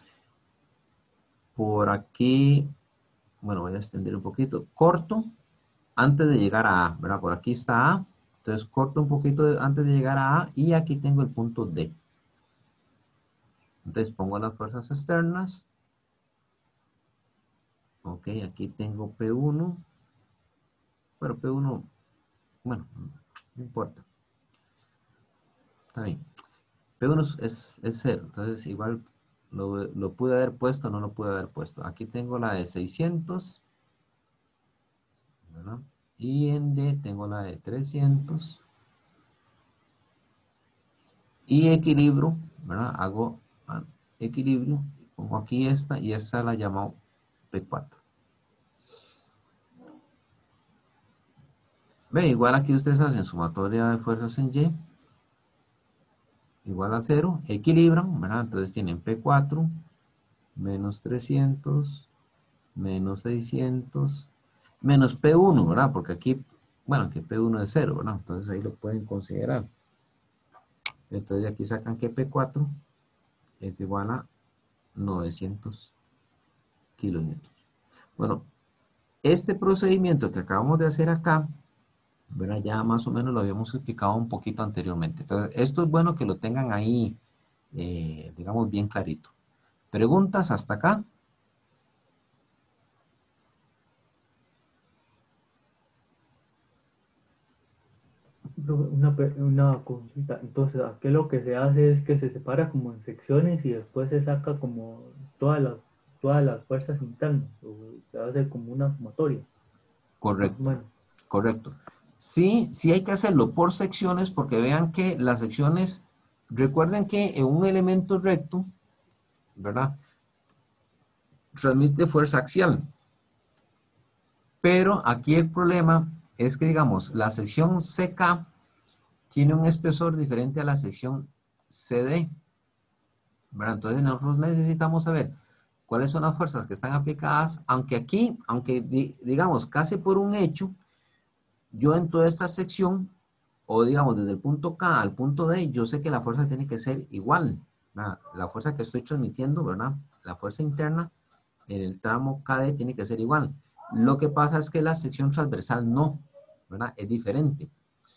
Por aquí, bueno, voy a extender un poquito. Corto antes de llegar a A, ¿verdad? Por aquí está A. Entonces corto un poquito antes de llegar a A y aquí tengo el punto D. Entonces pongo las fuerzas externas. Ok, aquí tengo P1. Pero P1, bueno, no importa. Está bien. P1 es 0. Entonces igual lo pude haber puesto, no lo pude haber puesto. Aquí tengo la de 600. ¿Verdad? Y en D tengo la de 300. Y equilibrio, ¿verdad? Hago equilibrio. Pongo aquí esta y esta la llamo P4. Ve, igual aquí ustedes hacen sumatoria de fuerzas en Y. Igual a 0. Equilibran, ¿verdad? Entonces tienen P4 menos 300 menos 600 menos P1, ¿verdad? Porque aquí, bueno, que P1 es 0, ¿verdad? Entonces ahí lo pueden considerar. Entonces de aquí sacan que P4 es igual a 900 kilonewtons. Bueno, este procedimiento que acabamos de hacer acá, ¿verdad? Ya más o menos lo habíamos explicado un poquito anteriormente. Entonces, esto es bueno que lo tengan ahí, digamos, bien clarito. ¿Preguntas hasta acá? Una consulta. Entonces, aquí lo que se hace es que se separa como en secciones y después se saca como todas las fuerzas internas, o se hace como una sumatoria. Correcto, Bueno, correcto. Sí, sí hay que hacerlo por secciones porque vean que las secciones, recuerden que en un elemento recto, ¿verdad? Transmite fuerza axial. Pero aquí el problema es que, digamos, la sección CK tiene un espesor diferente a la sección CD. ¿verdad? Entonces nosotros necesitamos saber cuáles son las fuerzas que están aplicadas, aunque aquí, digamos, casi por un hecho, yo en toda esta sección, o digamos desde el punto K al punto D, yo sé que la fuerza tiene que ser igual, ¿verdad? La fuerza que estoy transmitiendo, ¿verdad? La fuerza interna en el tramo KD tiene que ser igual. Lo que pasa es que la sección transversal no, ¿verdad? Es diferente.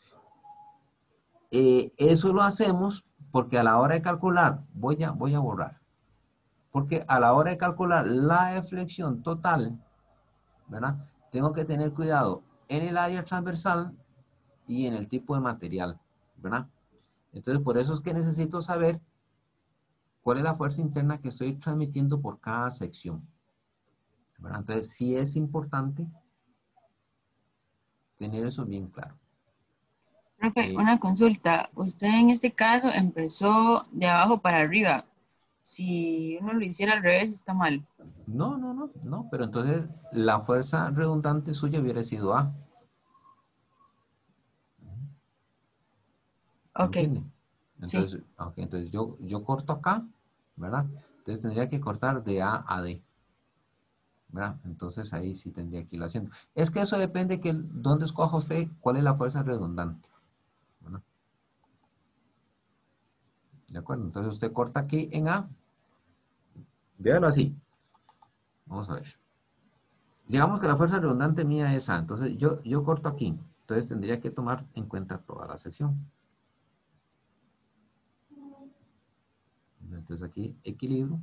Eso lo hacemos porque a la hora de calcular, voy a borrar, porque a la hora de calcular la deflexión total, ¿verdad? Tengo que tener cuidado en el área transversal y en el tipo de material, ¿verdad? Entonces, por eso es que necesito saber cuál es la fuerza interna que estoy transmitiendo por cada sección, ¿verdad? Entonces, sí es importante tener eso bien claro. Profe, una consulta. Usted en este caso empezó de abajo para arriba. Si uno lo hiciera al revés, está mal. No, pero entonces la fuerza redundante suya hubiera sido A. ¿Me Ok, entiende? sí. Entonces, entonces yo corto acá, ¿verdad? Entonces tendría que cortar de A a D, ¿verdad? Entonces ahí sí tendría que irlo haciendo. Es que eso depende que dónde escoja usted cuál es la fuerza redundante, ¿verdad? ¿De acuerdo? Entonces usted corta aquí en A. Véalo así. Vamos a ver. Digamos que la fuerza redundante mía es A. Entonces yo corto aquí. Entonces tendría que tomar en cuenta toda la sección. Entonces aquí equilibrio.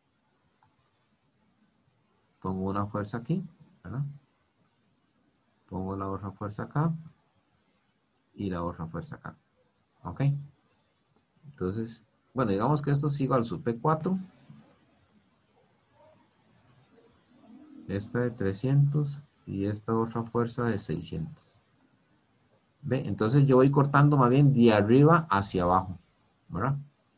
Pongo una fuerza aquí, ¿verdad? Pongo la otra fuerza acá. Y la otra fuerza acá. ¿Ok? Entonces, bueno, digamos que esto es igual a su P4. Esta de 300 y esta otra fuerza de 600. ¿Ve? Entonces yo voy cortando más bien de arriba hacia abajo, ¿verdad?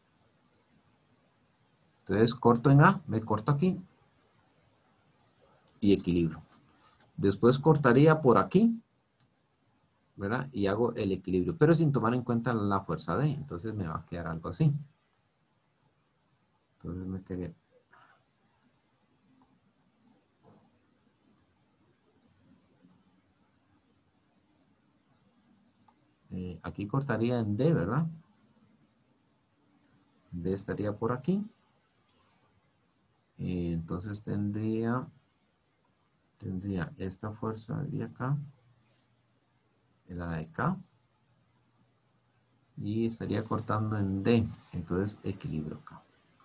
Entonces corto en A, me corto aquí y equilibrio. Después cortaría por aquí, ¿verdad? Y hago el equilibrio, pero sin tomar en cuenta la fuerza D. Entonces me va a quedar algo así. Entonces me quedaría... aquí cortaría en D, ¿verdad? D estaría por aquí. Entonces tendría esta fuerza de acá, la de acá, y estaría cortando en D. Entonces equilibrio acá.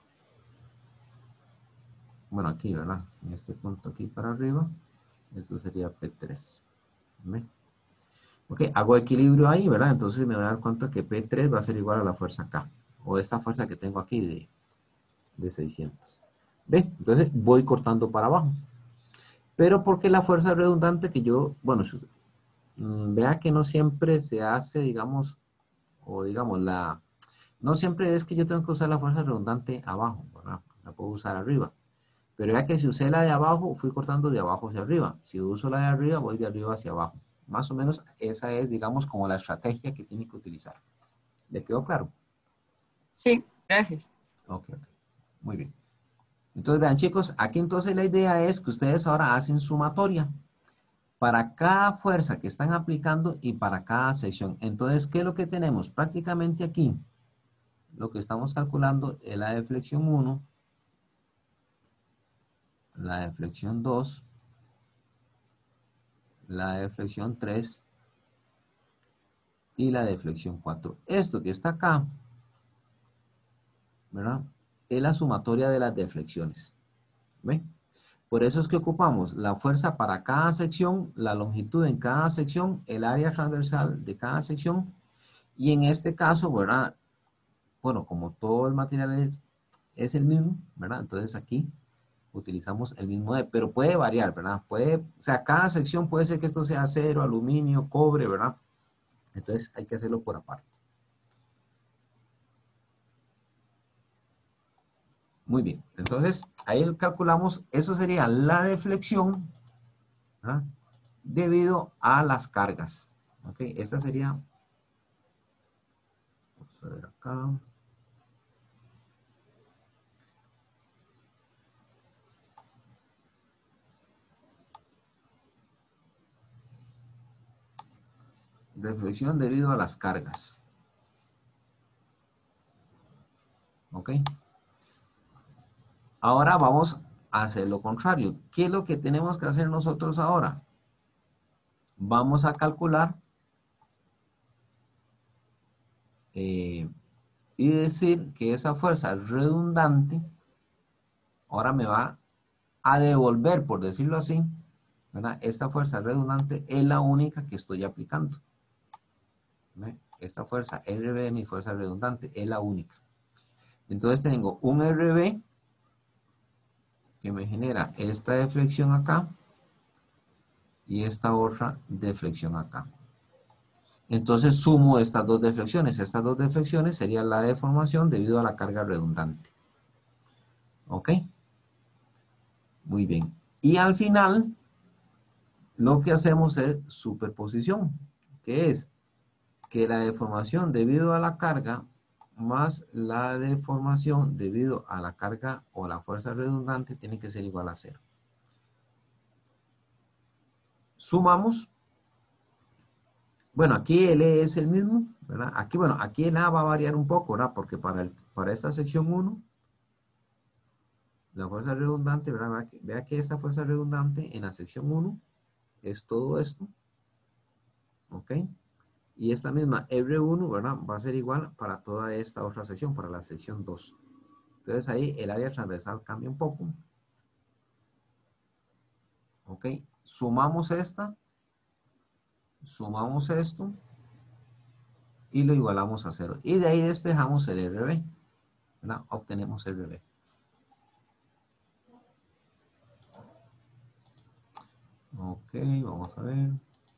Bueno, aquí, ¿verdad? En este punto aquí para arriba, esto sería P3. ¿Ve? Ok, hago equilibrio ahí, ¿verdad? Entonces me voy a dar cuenta que P3 va a ser igual a la fuerza acá, o esta fuerza que tengo aquí de 600. ¿Ve? Entonces voy cortando para abajo. Pero porque la fuerza redundante que yo, bueno, vea que no siempre se hace, digamos, o digamos, no siempre es que yo tengo que usar la fuerza redundante abajo, ¿verdad? La puedo usar arriba. Pero ya que si usé la de abajo, fui cortando de abajo hacia arriba. Si uso la de arriba, voy de arriba hacia abajo. Más o menos esa es, digamos, como la estrategia que tiene que utilizar. ¿Le quedó claro? Sí, gracias. Ok. Muy bien. Entonces, vean, chicos, aquí entonces la idea es que ustedes ahora hacen sumatoria para cada fuerza que están aplicando y para cada sección. Entonces, ¿qué es lo que tenemos? Prácticamente aquí, lo que estamos calculando es la deflexión 1, la deflexión 2, la deflexión 3 y la deflexión 4. Esto que está acá, ¿verdad? Es la sumatoria de las deflexiones. ¿Ven? Por eso es que ocupamos la fuerza para cada sección, la longitud en cada sección, el área transversal de cada sección. Y en este caso, ¿verdad? Bueno, como todo el material es el mismo, ¿verdad? Entonces aquí utilizamos el mismo E, pero puede variar, ¿verdad? O sea, cada sección puede ser que esto sea acero, aluminio, cobre, ¿verdad? Entonces hay que hacerlo por aparte. Muy bien, entonces ahí calculamos, eso sería la deflexión, ¿verdad? Debido a las cargas. Ok, esta sería, vamos a ver acá. Deflexión debido a las cargas. ¿Ok? Ahora vamos a hacer lo contrario. ¿Qué es lo que tenemos que hacer nosotros ahora? Vamos a calcular y decir que esa fuerza redundante ahora me va a devolver, por decirlo así, ¿verdad? Esta fuerza redundante es la única que estoy aplicando. ¿Ve? Esta fuerza RB de mi fuerza redundante es la única. Entonces tengo un RB que me genera esta deflexión acá y esta otra deflexión acá. Entonces sumo estas dos deflexiones. Estas dos deflexiones serían la deformación debido a la carga redundante. ¿Ok? Muy bien. Y al final, lo que hacemos es superposición, que es que la deformación debido a la carga más la deformación debido a la carga o la fuerza redundante tiene que ser igual a 0. Sumamos. Bueno, aquí el E es el mismo, ¿verdad? Aquí, bueno, aquí el A va a variar un poco, ¿verdad? Porque para esta sección 1, la fuerza redundante, ¿verdad? Vea que esta fuerza redundante en la sección 1 es todo esto, ¿ok? Y esta misma R1, ¿verdad? Va a ser igual para toda esta otra sección, para la sección 2. Entonces ahí el área transversal cambia un poco. ¿Ok? Sumamos esta, sumamos esto y lo igualamos a 0. Y de ahí despejamos el RB, ¿verdad? Obtenemos RB. Ok, vamos a ver.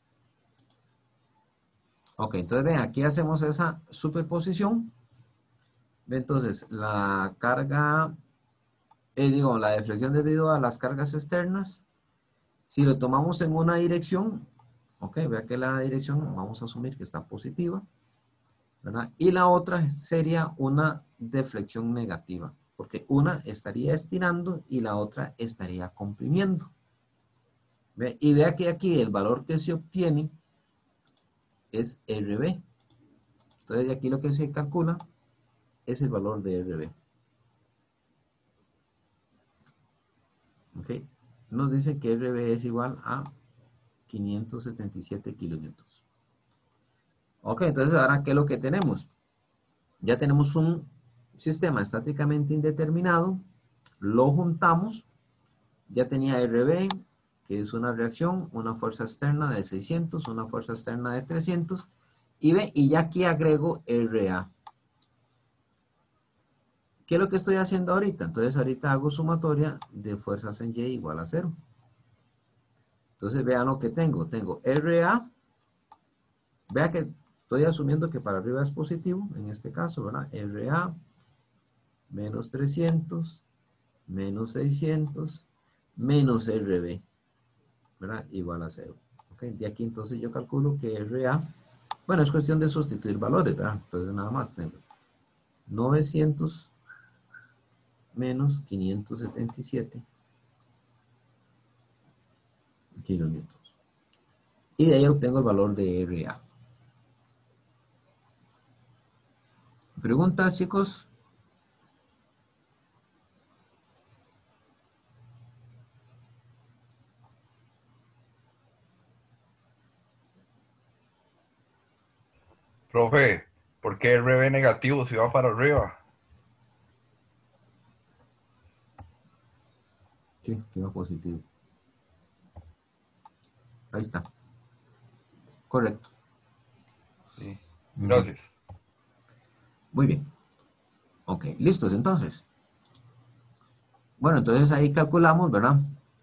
Ok, entonces ven, aquí hacemos esa superposición. Entonces, la carga, la deflexión debido a las cargas externas, si lo tomamos en una dirección, ok, vea que la dirección vamos a asumir que está positiva, ¿verdad? Y la otra sería una deflexión negativa, porque una estaría estirando y la otra estaría comprimiendo. ¿Ve? Y vea que aquí el valor que se obtiene es RB. Entonces de aquí lo que se calcula es el valor de RB. ¿Ok? Nos dice que RB es igual a 577 kilonewtons. Ok, entonces ahora ¿qué es lo que tenemos? Ya tenemos un sistema estáticamente indeterminado, lo juntamos, ya tenía RB, que es una reacción, una fuerza externa de 600, una fuerza externa de 300, y ya aquí agrego RA. ¿Qué es lo que estoy haciendo ahorita? Entonces ahorita hago sumatoria de fuerzas en Y igual a 0. Entonces vean lo que tengo. Tengo RA. Vea que estoy asumiendo que para arriba es positivo, en este caso, ¿verdad? RA menos 300, menos 600, menos RB, ¿verdad? Igual a 0. ¿Ok? De aquí entonces yo calculo que RA, bueno, es cuestión de sustituir valores, ¿verdad? Entonces nada más tengo 900 menos 577 kilonewtons. Y de ahí obtengo el valor de RA. ¿Preguntas, chicos? Profe, ¿por qué RB negativo si va para arriba? Sí, que va positivo. Ahí está. Correcto. Sí. Gracias. Muy bien. Ok, listos entonces. Bueno, entonces ahí calculamos, ¿verdad?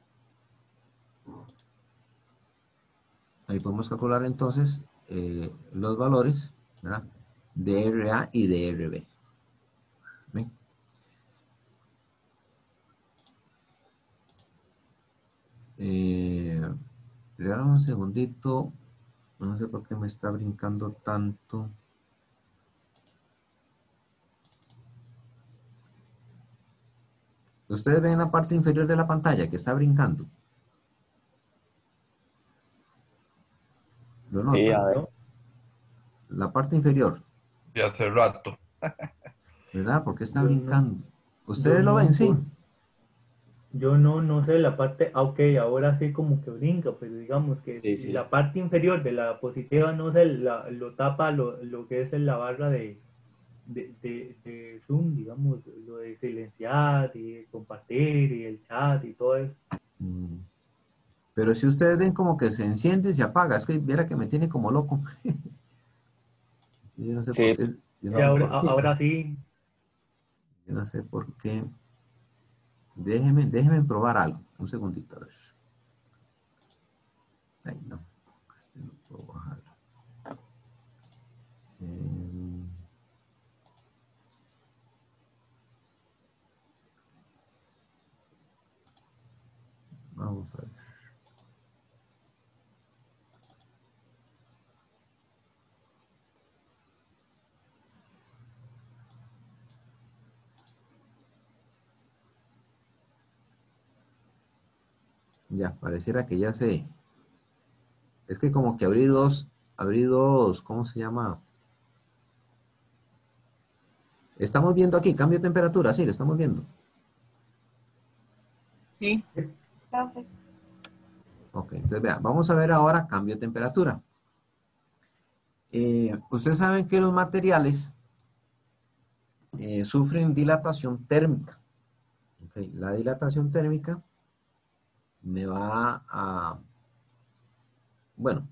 Ahí podemos calcular entonces los valores, ¿verdad? De RA y de RB. ¿Ven? Regálame un segundito. No sé por qué me está brincando tanto. Ustedes ven la parte inferior de la pantalla que está brincando. ¿Lo Sí, a notan? ver. ¿No? La parte inferior, Y hace rato. ¿verdad? Porque está Yo no- brincando. ¿Ustedes yo lo no, ven? Sí. Yo no sé la parte, ok, ahora sí como que brinca, pero digamos que Sí, sí. la parte inferior de la diapositiva no sé, lo tapa lo que es la barra de Zoom, digamos, lo de silenciar y compartir y el chat y todo eso. Mm. Pero si ustedes ven como que se enciende y se apaga, es que viera que me tiene como loco. Sí, yo no sé por Sí, qué. Yo no Sí, sé ahora, por qué. ahora sí, Yo no sé por qué. Déjeme probar algo. Un segundito. A ver. Ay, no. Este no puedo bajarlo. Eh, vamos a ver. Ya, pareciera que ya sé. Es que como que abrí dos, ¿cómo se llama? Estamos viendo aquí, cambio de temperatura, sí, lo estamos viendo. Sí. Ok, entonces vean, vamos a ver ahora cambio de temperatura. Ustedes saben que los materiales sufren dilatación térmica. Okay, la dilatación térmica me va a, bueno,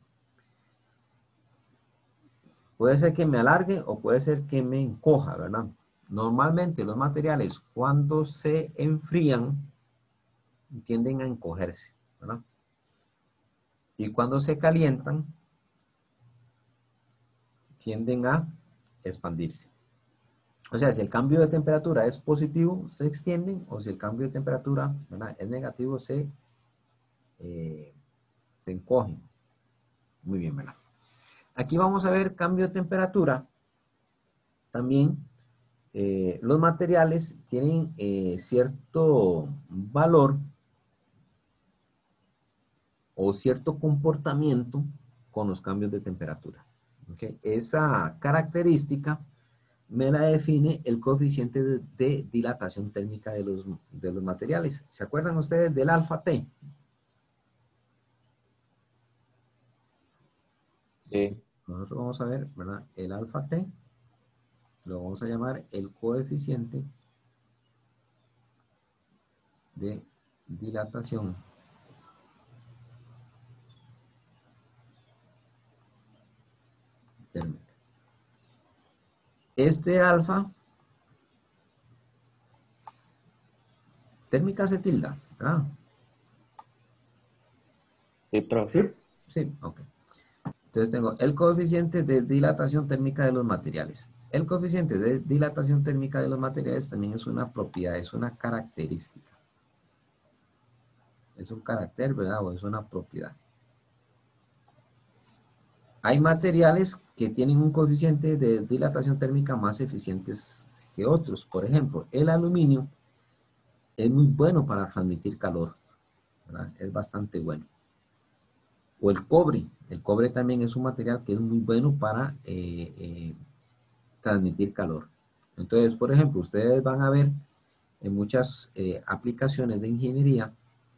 puede ser que me alargue o puede ser que me encoja, ¿verdad? Normalmente los materiales cuando se enfrían tienden a encogerse, ¿verdad? Y cuando se calientan tienden a expandirse. O sea, si el cambio de temperatura es positivo, se extienden, o si el cambio de temperatura, ¿verdad?, es negativo, se encogen. Muy bien, ¿verdad? Aquí vamos a ver cambio de temperatura. También los materiales tienen cierto valor o cierto comportamiento con los cambios de temperatura. ¿Okay? Esa característica me la define el coeficiente de dilatación térmica de los materiales. ¿Se acuerdan ustedes del alfa T? sí. Nosotros vamos a ver, ¿verdad? El alfa T lo vamos a llamar el coeficiente de dilatación térmica. Este alfa, térmica se tilda, ¿verdad? Sí, profe. sí, Sí, ok. Entonces tengo el coeficiente de dilatación térmica de los materiales. El coeficiente de dilatación térmica de los materiales también es una propiedad, es una característica. Es un carácter, ¿verdad? O es una propiedad. Hay materiales que tienen un coeficiente de dilatación térmica más eficientes que otros. Por ejemplo, el aluminio es muy bueno para transmitir calor, ¿verdad? Es bastante bueno. O el cobre. El cobre también es un material que es muy bueno para transmitir calor. Entonces, por ejemplo, ustedes van a ver en muchas aplicaciones de ingeniería,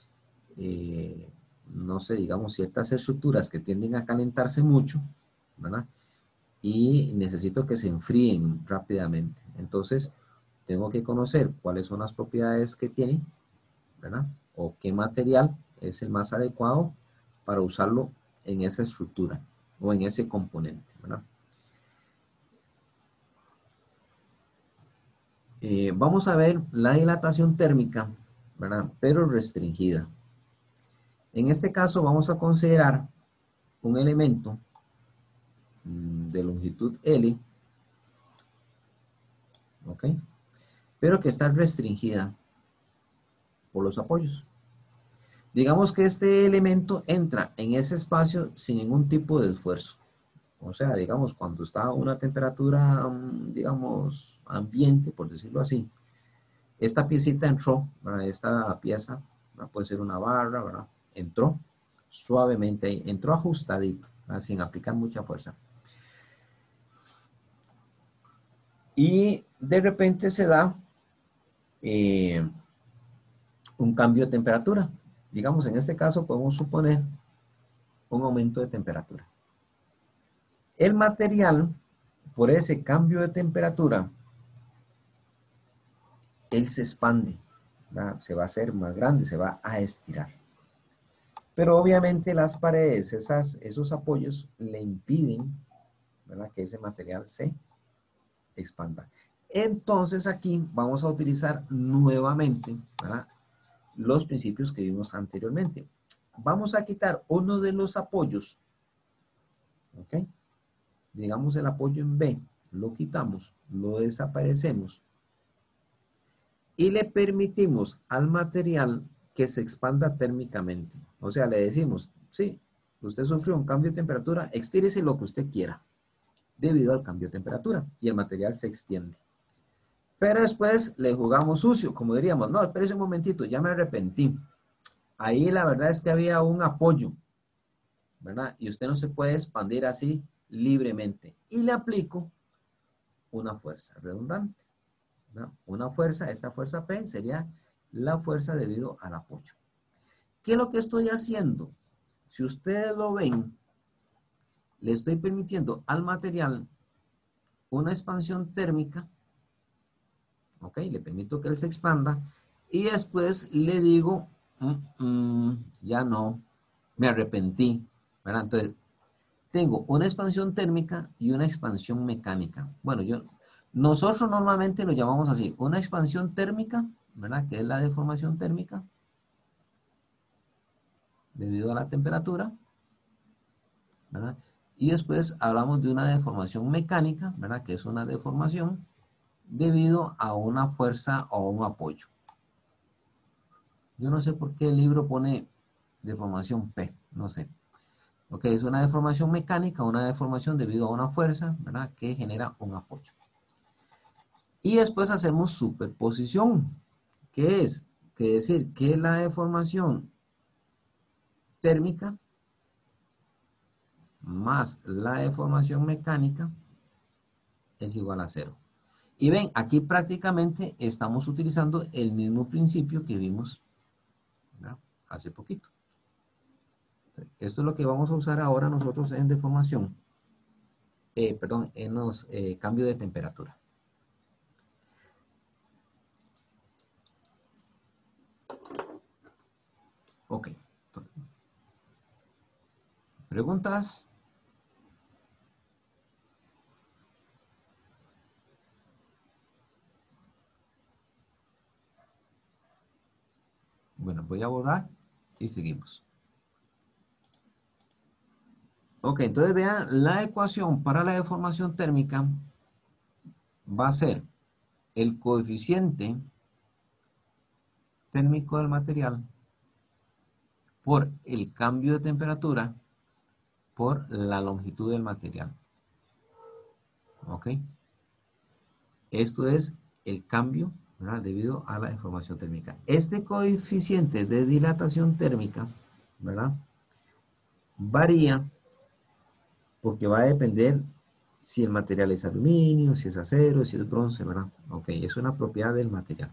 no sé, digamos, ciertas estructuras que tienden a calentarse mucho, ¿verdad? Y necesito que se enfríen rápidamente. Entonces, tengo que conocer cuáles son las propiedades que tienen, ¿verdad? O qué material es el más adecuado para usarlo en esa estructura o en ese componente, ¿verdad? Vamos a ver la dilatación térmica, ¿verdad? Pero restringida. En este caso vamos a considerar un elemento de longitud L, ¿ok? Pero que está restringida por los apoyos. Digamos que este elemento entra en ese espacio sin ningún tipo de esfuerzo. O sea, digamos, cuando está a una temperatura, digamos, ambiente, por decirlo así, esta piecita entró, ¿verdad? Esta pieza, ¿verdad?, puede ser una barra, ¿verdad? Entró suavemente ahí, entró ajustadito, ¿verdad?, sin aplicar mucha fuerza. Y de repente se da un cambio de temperatura. Digamos, en este caso podemos suponer un aumento de temperatura. El material, por ese cambio de temperatura, él se expande, ¿verdad? Se va a hacer más grande, se va a estirar. Pero obviamente las paredes, esos apoyos, le impiden, ¿verdad?, que ese material se expanda. Entonces aquí vamos a utilizar nuevamente, ¿verdad?, los principios que vimos anteriormente. Vamos a quitar uno de los apoyos, ¿ok? Digamos el apoyo en B, lo quitamos, lo desaparecemos y le permitimos al material que se expanda térmicamente. O sea, le decimos, sí, usted sufrió un cambio de temperatura, estírese lo que usted quiera debido al cambio de temperatura y el material se extiende. Pero después le jugamos sucio, como diríamos, no, espérese un momentito, ya me arrepentí. Ahí la verdad es que había un apoyo, ¿verdad? Y usted no se puede expandir así libremente. Y le aplico una fuerza redundante, ¿no? Una fuerza, esta fuerza P sería la fuerza debido al apoyo. ¿Qué es lo que estoy haciendo? Si ustedes lo ven, le estoy permitiendo al material una expansión térmica, ¿ok? Le permito que él se expanda y después le digo, ya no, me arrepentí, ¿verdad? Entonces, tengo una expansión térmica y una expansión mecánica. Bueno, nosotros normalmente lo llamamos así, una expansión térmica, ¿verdad?, que es la deformación térmica debido a la temperatura, ¿verdad? Y después hablamos de una deformación mecánica, ¿verdad?, que es una deformación debido a una fuerza o un apoyo. Yo no sé por qué el libro pone deformación P, no sé. Ok, es una deformación mecánica, una deformación debido a una fuerza, ¿verdad?, que genera un apoyo. Y después hacemos superposición, que es que decir que la deformación térmica más la deformación mecánica es igual a 0. Y ven, aquí prácticamente estamos utilizando el mismo principio que vimos, ¿verdad?, hace poquito. Esto es lo que vamos a usar ahora nosotros en deformación, en los cambios de temperatura. Ok. ¿Preguntas? Bueno, voy a borrar y seguimos. Ok, entonces vean, la ecuación para la deformación térmica va a ser el coeficiente térmico del material por el cambio de temperatura por la longitud del material. Ok. Esto es el cambio, ¿verdad?, debido a la deformación térmica. Este coeficiente de dilatación térmica, ¿verdad?, varía porque va a depender si el material es aluminio, si es acero, si es bronce, ¿verdad? Ok, es una propiedad del material.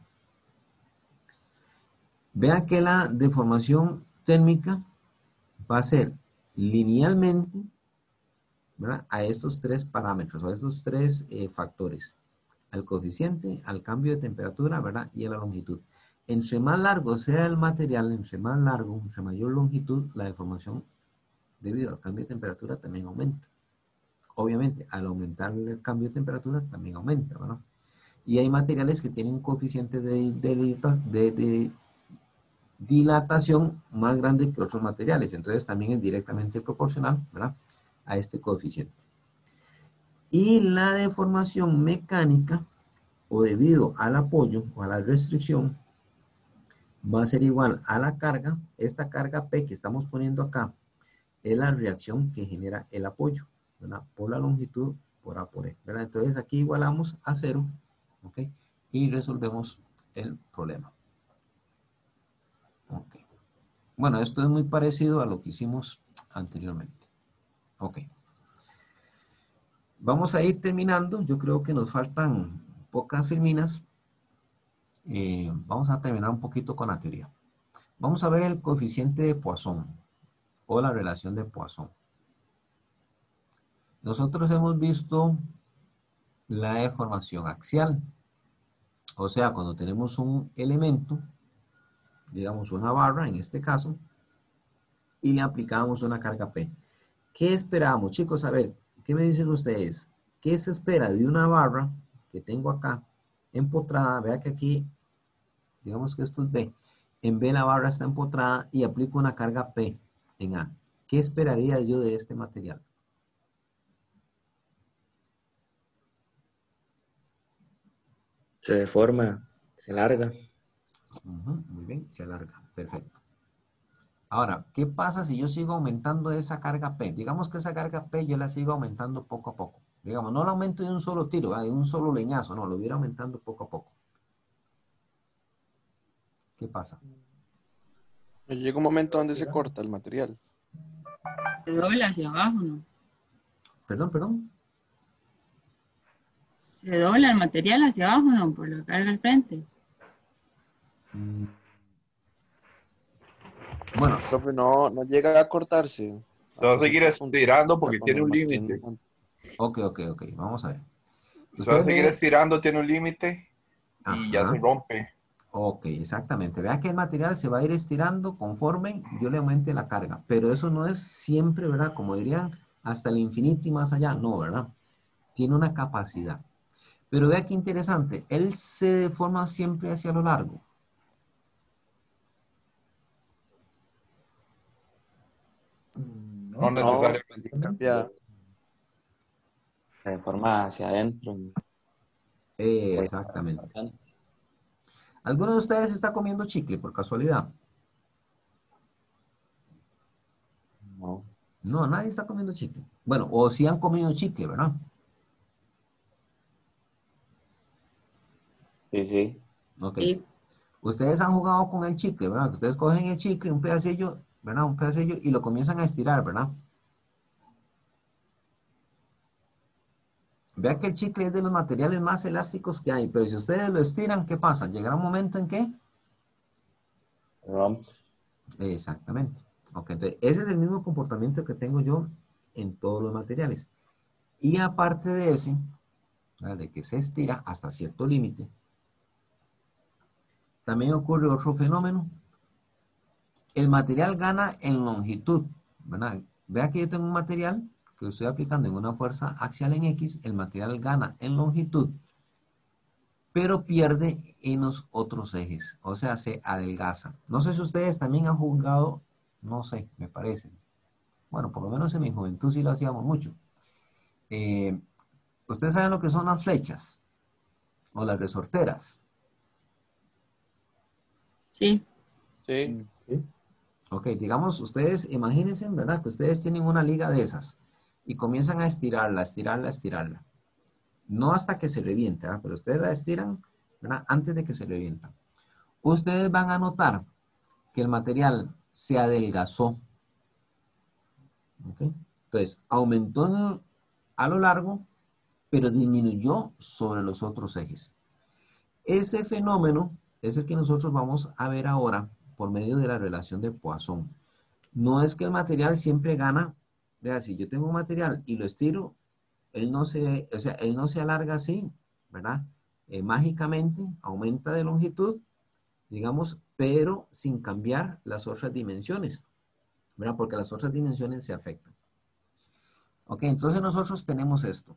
Vean que la deformación térmica va a ser linealmente, ¿verdad?, a estos tres parámetros, a estos tres factores. Al coeficiente, al cambio de temperatura, ¿verdad?, y a la longitud. Entre más largo sea el material, entre más largo, entre mayor longitud, la deformación debido al cambio de temperatura también aumenta. Obviamente, al aumentar el cambio de temperatura también aumenta, ¿verdad? Y hay materiales que tienen un coeficiente de dilatación más grande que otros materiales. Entonces, también es directamente proporcional, ¿verdad?, a este coeficiente. Y la deformación mecánica, o debido al apoyo o a la restricción, va a ser igual a la carga. Esta carga P que estamos poniendo acá es la reacción que genera el apoyo, ¿verdad?, por la longitud por A por E, ¿verdad? Entonces aquí igualamos a 0, ¿ok? Y resolvemos el problema. Ok. Bueno, esto es muy parecido a lo que hicimos anteriormente. Ok. Vamos a ir terminando. Yo creo que nos faltan pocas filminas. Vamos a terminar un poquito con la teoría. Vamos a ver el coeficiente de Poisson o la relación de Poisson. Nosotros hemos visto la deformación axial. O sea, cuando tenemos un elemento, digamos una barra en este caso, y le aplicamos una carga P. ¿Qué esperamos, chicos? A ver, ¿qué me dicen ustedes? ¿Qué se espera de una barra que tengo acá empotrada? Vea que aquí, digamos que esto es B. En B la barra está empotrada y aplico una carga P en A. ¿Qué esperaría yo de este material? Se deforma, se larga. Muy bien, se alarga. Perfecto. Ahora, ¿qué pasa si yo sigo aumentando esa carga P? Digamos que esa carga P yo la sigo aumentando poco a poco. Digamos, no la aumento de un solo tiro, de un solo leñazo, no, lo voy a ir aumentando poco a poco. ¿Qué pasa? Llega un momento donde se corta el material. Se dobla hacia abajo, ¿no? Perdón. Se dobla el material hacia abajo, ¿no? Por la carga al frente. Bueno, Profe, no llega a cortarse. Se va a hasta seguir cierto punto, estirando ya porque cuando tiene el un material no límite. aguanta. ok. Vamos a ver. Se va a seguir ve- estirando, tiene un límite y ya se Ajá. rompe. Ok, exactamente. Vea que el material se va a ir estirando conforme yo le aumente la carga. Pero eso no es siempre, ¿verdad? Como dirían, hasta el infinito y más allá. No, ¿verdad? Tiene una capacidad. Pero vea qué interesante. Él se deforma siempre hacia lo largo. No No, No, necesariamente. cambia. Se deforma hacia adentro. Por Exactamente. ¿Alguno de ustedes está comiendo chicle por casualidad? No. No, nadie está comiendo chicle. Bueno, o si han comido chicle, ¿verdad? Sí. Ok. Sí. Ustedes han jugado con el chicle, ¿verdad? Ustedes cogen el chicle, un pedacillo, ¿verdad? Un pedacillo y lo comienzan a estirar, ¿verdad? Vea que el chicle es de los materiales más elásticos que hay, pero si ustedes lo estiran, ¿qué pasa? Llegará un momento en que... Rompe. Exactamente. Ok, entonces ese es el mismo comportamiento que tengo yo en todos los materiales. Y aparte de ese, ¿verdad? De que se estira hasta cierto límite, también ocurre otro fenómeno. El material gana en longitud, ¿verdad? Vea que yo tengo un material que lo estoy aplicando en una fuerza axial en X, el material gana en longitud, pero pierde en los otros ejes, o sea, se adelgaza. No sé si ustedes también han jugado, no sé, me parece. Bueno, por lo menos en mi juventud sí lo hacíamos mucho. Ustedes saben lo que son las flechas o las resorteras. Sí. Sí. Ok, digamos, ustedes imagínense, ¿verdad? Que ustedes tienen una liga de esas y comienzan a estirarla. No hasta que se reviente, ¿verdad? Pero ustedes la estiran, ¿verdad? Antes de que se revienta. Ustedes van a notar que el material se adelgazó. ¿Ok? Entonces, aumentó a lo largo, pero disminuyó sobre los otros ejes. Ese fenómeno es el que nosotros vamos a ver ahora por medio de la relación de Poisson. No es que el material siempre gana, vea, si yo tengo un material y lo estiro, él no se alarga así, ¿verdad? Mágicamente aumenta de longitud, digamos, pero sin cambiar las otras dimensiones, ¿verdad? Porque las otras dimensiones se afectan. Ok, entonces nosotros tenemos esto.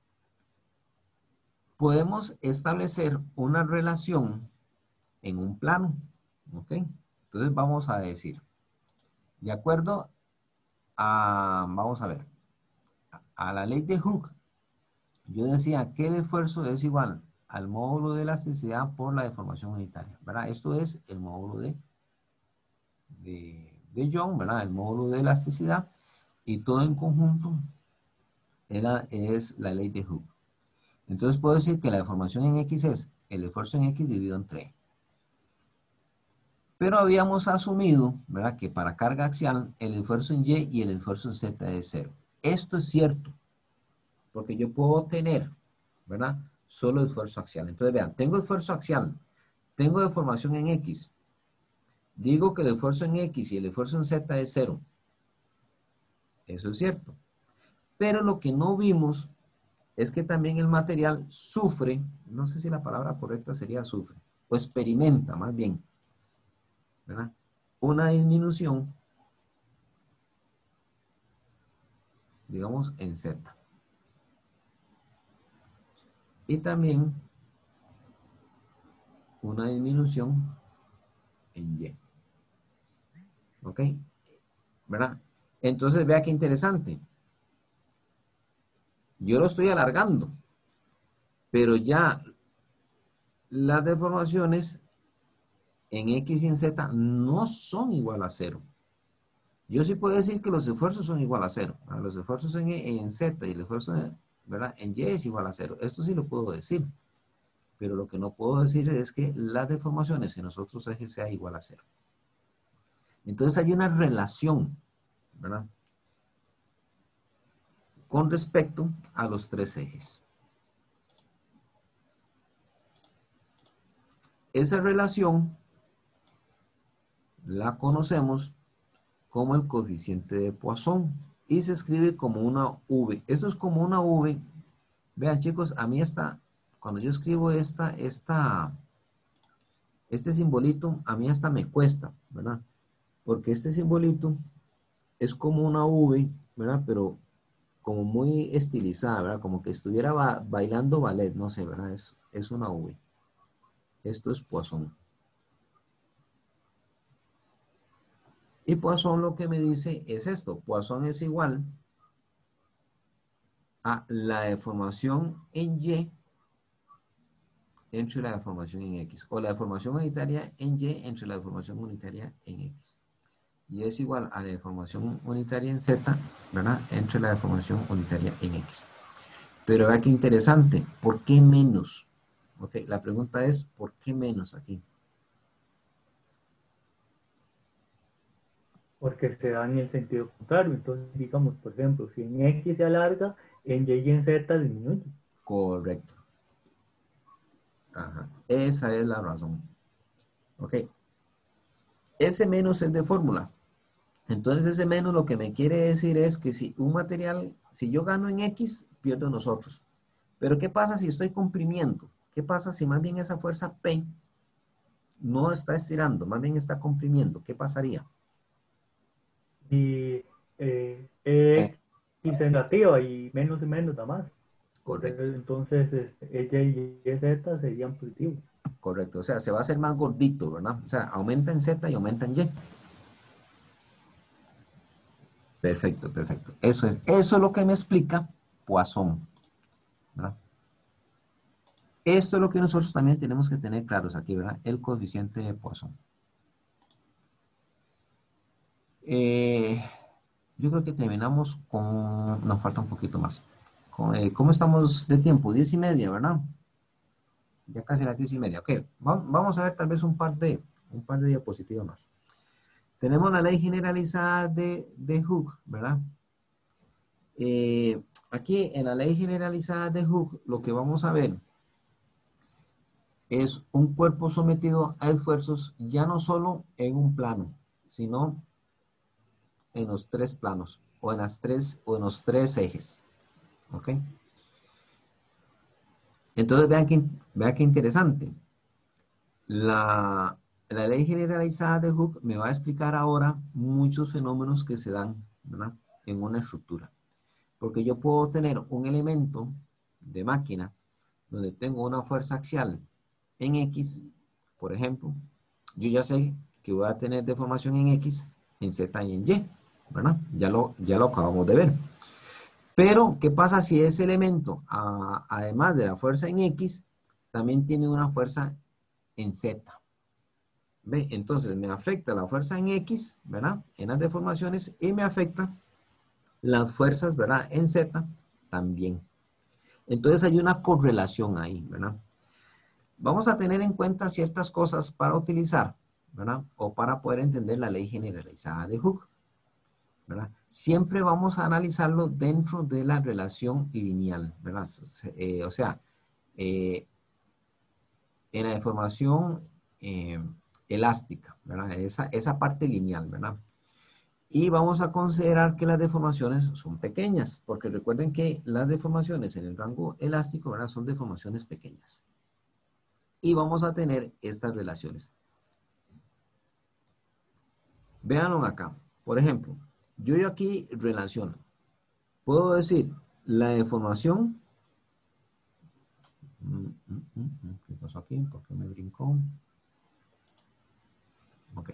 Podemos establecer una relación en un plano, ¿ok? Entonces vamos a decir, de acuerdo a, vamos a ver, a la ley de Hooke, yo decía que el esfuerzo es igual al módulo de elasticidad por la deformación unitaria, ¿verdad? Esto es el módulo de Young, ¿verdad? El módulo de elasticidad y todo en conjunto es la ley de Hooke. Entonces puedo decir que la deformación en X es el esfuerzo en X dividido entre E. Pero habíamos asumido, ¿verdad? Que para carga axial el esfuerzo en Y y el esfuerzo en Z es 0. Esto es cierto, porque yo puedo tener, ¿verdad? Solo esfuerzo axial. Entonces, vean, tengo esfuerzo axial, tengo deformación en X. Digo que el esfuerzo en X y el esfuerzo en Z es 0. Eso es cierto. Pero lo que no vimos es que también el material sufre, no sé si la palabra correcta sería sufre, o experimenta más bien, ¿verdad? Una disminución, digamos, en Z. Y también una disminución en Y. ¿Ok? ¿Verdad? Entonces, vea qué interesante. Yo lo estoy alargando, pero ya las deformaciones en X y en Z no son igual a 0. Yo sí puedo decir que los esfuerzos son igual a 0. Los esfuerzos en Z y el esfuerzo ¿verdad? En Y es igual a 0. Esto sí lo puedo decir. Pero lo que no puedo decir es que las deformaciones en los otros ejes sea igual a 0. Entonces hay una relación, ¿verdad? Con respecto a los tres ejes. Esa relación la conocemos como el coeficiente de Poisson y se escribe como una V. Esto es como una V. Vean, chicos, a mí cuando yo escribo este simbolito, a mí hasta me cuesta, ¿verdad? Porque este simbolito es como una V, ¿verdad? Pero como muy estilizada, ¿verdad? Como que estuviera bailando ballet, no sé, ¿verdad? Es una V. Esto es Poisson. Y Poisson lo que me dice es esto. Poisson es igual a la deformación en Y entre la deformación en X. O la deformación unitaria en Y entre la deformación unitaria en X. Y es igual a la deformación unitaria en Z, ¿verdad? Entre la deformación unitaria en X. Pero vea qué interesante. ¿Por qué menos? Ok, la pregunta es, ¿por qué menos aquí? Porque se da en el sentido contrario. Entonces, digamos, por ejemplo, si en X se alarga, en Y y en Z disminuye. Correcto. Ajá. Esa es la razón. Ok. Ese menos es de fórmula. Entonces ese menos lo que me quiere decir es que si un material, si yo gano en X, pierdo en los otros. Pero ¿qué pasa si estoy comprimiendo? ¿Qué pasa si más bien esa fuerza P no está estirando, más bien está comprimiendo? ¿Qué pasaría? Y X es negativa y menos da más. Correcto. Entonces, Y y Z serían positivos. Correcto. O sea, se va a hacer más gordito, ¿verdad? O sea, aumenta en Z y aumenta en Y. Perfecto, perfecto. Eso es lo que me explica Poisson, ¿verdad? Esto es lo que nosotros también tenemos que tener claros aquí, ¿verdad? El coeficiente de Poisson. Yo creo que terminamos con... Nos falta un poquito más. ¿Cómo estamos de tiempo? 10:30, ¿verdad? Ya casi las 10:30. Ok, vamos a ver tal vez un par de diapositivas más. Tenemos la ley generalizada de Hooke, ¿verdad? Aquí en la ley generalizada de Hooke lo que vamos a ver es un cuerpo sometido a esfuerzos ya no solo en un plano, sino en los tres planos o en los tres ejes. ¿Ok? Entonces vean qué interesante. La ley generalizada de Hooke me va a explicar ahora muchos fenómenos que se dan, ¿verdad? En una estructura. Porque yo puedo tener un elemento de máquina donde tengo una fuerza axial en X, por ejemplo. Yo ya sé que voy a tener deformación en X, en Z y en Y, ¿verdad? Ya lo acabamos de ver. Pero, ¿qué pasa si ese elemento, además de la fuerza en X, también tiene una fuerza en Z? ¿Ve? Entonces, me afecta la fuerza en X, ¿verdad? En las deformaciones, y me afecta las fuerzas, ¿verdad? En Z también. Entonces, hay una correlación ahí, ¿verdad? Vamos a tener en cuenta ciertas cosas para utilizar, ¿verdad? O para poder entender la ley generalizada de Hooke, ¿verdad? siempre vamos a analizarlo dentro de la relación lineal, ¿verdad? O sea, en la deformación elástica, ¿verdad? Esa parte lineal, ¿verdad? Y vamos a considerar que las deformaciones son pequeñas, porque recuerden que las deformaciones en el rango elástico, ¿verdad? Son deformaciones pequeñas. Y vamos a tener estas relaciones. Véanlo acá. Por ejemplo, yo aquí relaciono. Puedo decir la deformación. ¿Qué pasó aquí? ¿Por qué me brincó? Ok.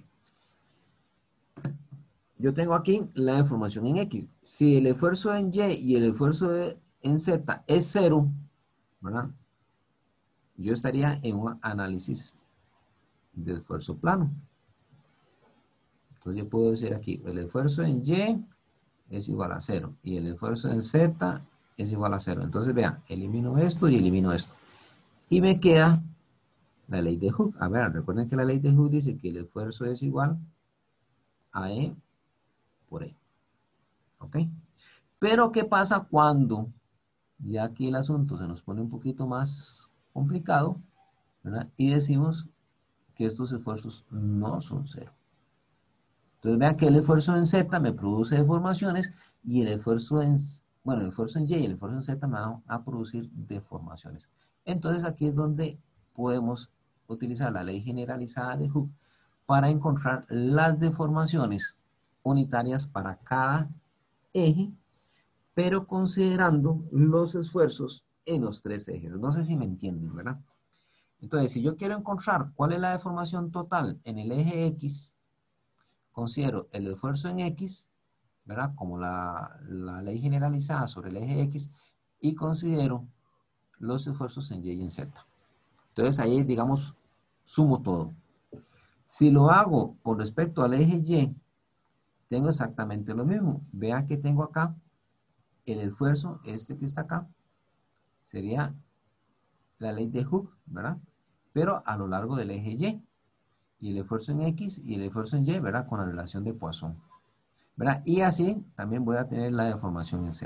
Yo tengo aquí la deformación en X. Si el esfuerzo en Y y el esfuerzo en Z es 0, ¿verdad? Yo estaría en un análisis de esfuerzo plano. Entonces yo puedo decir aquí, el esfuerzo en Y es igual a 0 y el esfuerzo en Z es igual a 0. Entonces vean, elimino esto y elimino esto. Y me queda la ley de Hooke. A ver, recuerden que la ley de Hooke dice que el esfuerzo es igual a E por E. ¿Ok? Pero ¿qué pasa cuando ya aquí el asunto se nos pone un poquito más complicado, ¿verdad? Y decimos que estos esfuerzos no son 0. Entonces vean que el esfuerzo en Z me produce deformaciones y el esfuerzo en, bueno, el esfuerzo en Y y el esfuerzo en Z me van a producir deformaciones. Entonces aquí es donde podemos utilizar la ley generalizada de Hooke para encontrar las deformaciones unitarias para cada eje, pero considerando los esfuerzos en los 3 ejes. No sé si me entienden, ¿verdad? Entonces, si yo quiero encontrar cuál es la deformación total en el eje X, considero el esfuerzo en X, ¿verdad? Como la ley generalizada sobre el eje X, y considero los esfuerzos en Y y en Z. Entonces, ahí, digamos, sumo todo. Si lo hago con respecto al eje Y, tengo exactamente lo mismo. Vean que tengo acá el esfuerzo, este que está acá, sería la ley de Hooke, ¿verdad? Pero a lo largo del eje Y. Y el esfuerzo en X y el esfuerzo en Y, ¿verdad? Con la relación de Poisson, ¿verdad? Y así también voy a tener la deformación en Z.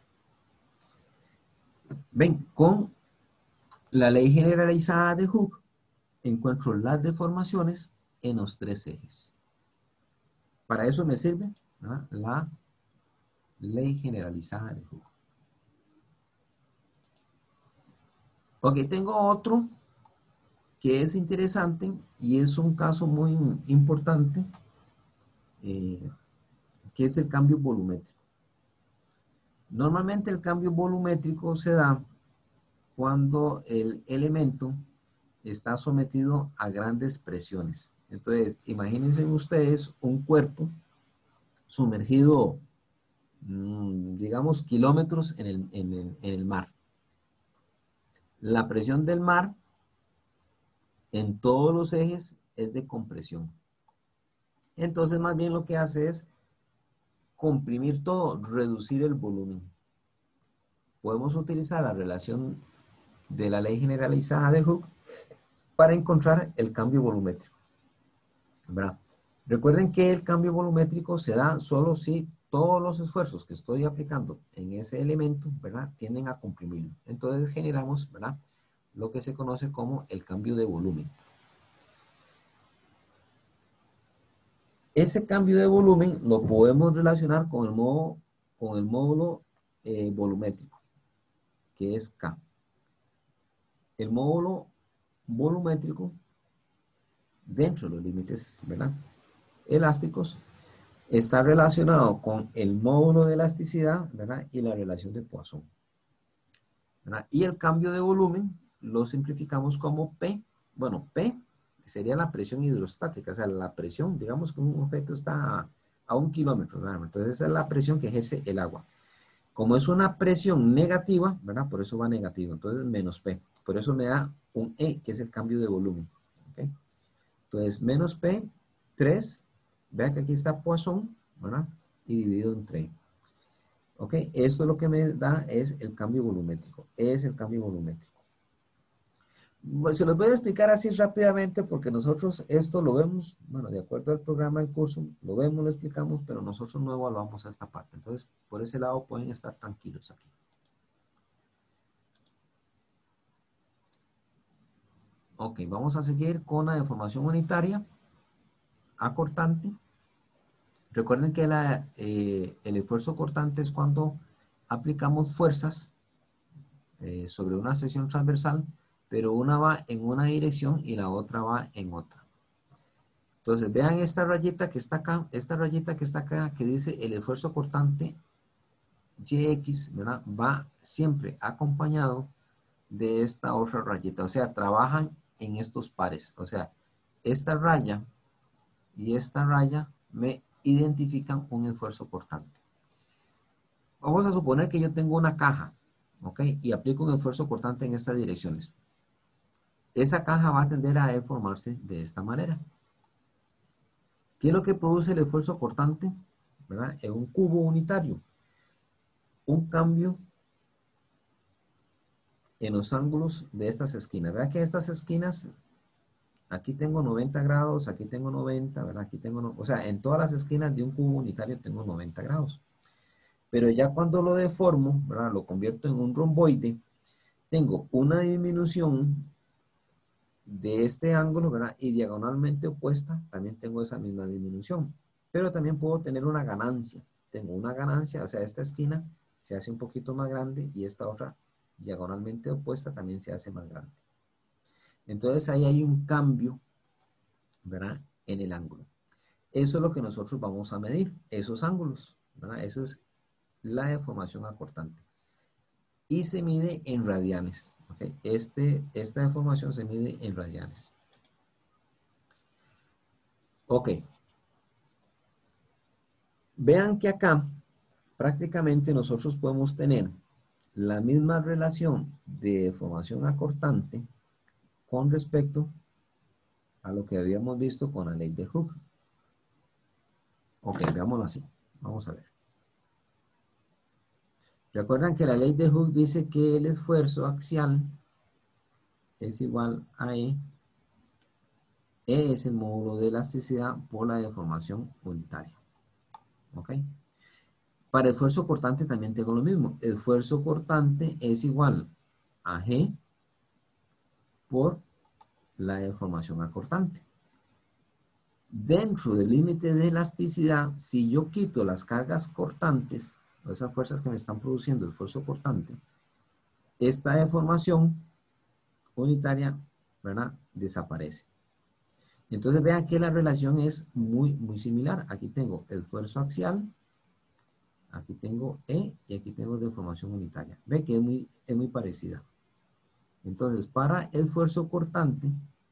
Ven, con la ley generalizada de Hooke, encuentro las deformaciones en los 3 ejes. Para eso me sirve, ¿verdad? La ley generalizada de Hooke. Ok, tengo otro que es interesante y es un caso muy importante, que es el cambio volumétrico. Normalmente el cambio volumétrico se da cuando el elemento está sometido a grandes presiones. Entonces, imagínense ustedes un cuerpo sumergido, digamos, kilómetros en el mar. La presión del mar en todos los ejes es de compresión. Entonces, más bien lo que hace es comprimir todo, reducir el volumen. Podemos utilizar la relación de la ley generalizada de Hooke para encontrar el cambio volumétrico, ¿verdad? Recuerden que el cambio volumétrico se da solo si todos los esfuerzos que estoy aplicando en ese elemento, ¿verdad? Tienden a comprimirlo. Entonces generamos, ¿verdad? Lo que se conoce como el cambio de volumen. Ese cambio de volumen lo podemos relacionar con el módulo volumétrico, que es K. El módulo volumétrico, dentro de los límites, ¿verdad? Elásticos, está relacionado con el módulo de elasticidad, ¿verdad? Y la relación de Poisson, ¿verdad? Y el cambio de volumen lo simplificamos como P. Bueno, P sería la presión hidrostática, o sea, la presión, digamos que un objeto está a 1 kilómetro, ¿verdad? Entonces esa es la presión que ejerce el agua. Como es una presión negativa, ¿verdad? Por eso va negativo, entonces menos P. Por eso me da un E, que es el cambio de volumen. ¿Okay? Entonces, menos P, 3. Vean que aquí está Poisson, ¿verdad? Y dividido en 3. ¿Ok? Esto lo que me da es el cambio volumétrico. Es el cambio volumétrico. Bueno, se los voy a explicar así rápidamente porque nosotros esto lo vemos, bueno, de acuerdo al programa del curso, lo vemos, lo explicamos, pero nosotros no evaluamos esta parte. Entonces, por ese lado pueden estar tranquilos aquí. Ok, vamos a seguir con la deformación unitaria acortante. Recuerden que el esfuerzo cortante es cuando aplicamos fuerzas sobre una sección transversal, pero una va en una dirección y la otra va en otra. Entonces, vean esta rayita que está acá, que dice el esfuerzo cortante YX, ¿verdad? Va siempre acompañado de esta otra rayita. O sea, trabajan en estos pares. O sea, esta raya y esta raya me identifican un esfuerzo cortante. Vamos a suponer que yo tengo una caja, ¿ok? Y aplico un esfuerzo cortante en estas direcciones. Esa caja va a tender a deformarse de esta manera. ¿Qué es lo que produce el esfuerzo cortante? ¿Verdad? En un cubo unitario. Un cambio en los ángulos de estas esquinas. Vean que estas esquinas, aquí tengo 90 grados, aquí tengo 90, ¿verdad? Aquí tengo, o sea, en todas las esquinas de un cubo unitario tengo 90 grados. Pero ya cuando lo deformo, ¿verdad? Lo convierto en un romboide, tengo una disminución de este ángulo, ¿verdad? Y diagonalmente opuesta, también tengo esa misma disminución. Pero también puedo tener una ganancia. Tengo una ganancia, o sea, esta esquina se hace un poquito más grande y esta otra diagonalmente opuesta también se hace más grande. Entonces ahí hay un cambio, ¿verdad? En el ángulo. Eso es lo que nosotros vamos a medir, esos ángulos, ¿verdad? Eso es la deformación acortante. Y se mide en radianes. ¿Okay? Esta deformación se mide en radianes. Ok. Vean que acá prácticamente nosotros podemos tener la misma relación de deformación acortante con respecto a lo que habíamos visto con la ley de Hooke. Ok, veámoslo así. Vamos a ver. Recuerdan que la ley de Hooke dice que el esfuerzo axial es igual a E. E es el módulo de elasticidad por la deformación unitaria. ¿Ok? Para esfuerzo cortante también tengo lo mismo. Esfuerzo cortante es igual a G por la deformación acortante. Dentro del límite de elasticidad, si yo quito las cargas cortantes, o esas fuerzas que me están produciendo esfuerzo cortante, esta deformación unitaria, ¿verdad? Desaparece. Entonces vean que la relación es muy similar. Aquí tengo esfuerzo axial, aquí tengo E y aquí tengo deformación unitaria. Ve que es muy parecida. Entonces, para el esfuerzo cortante,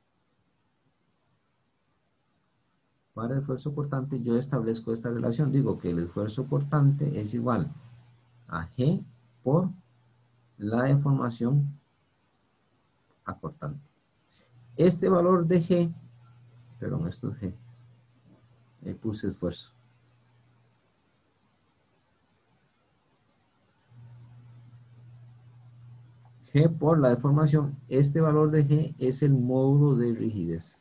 yo establezco esta relación. Digo que el esfuerzo cortante es igual a G por la deformación acortante. Este valor de G, perdón, esto es G, le puse esfuerzo. G por la deformación, este valor de G es el módulo de rigidez.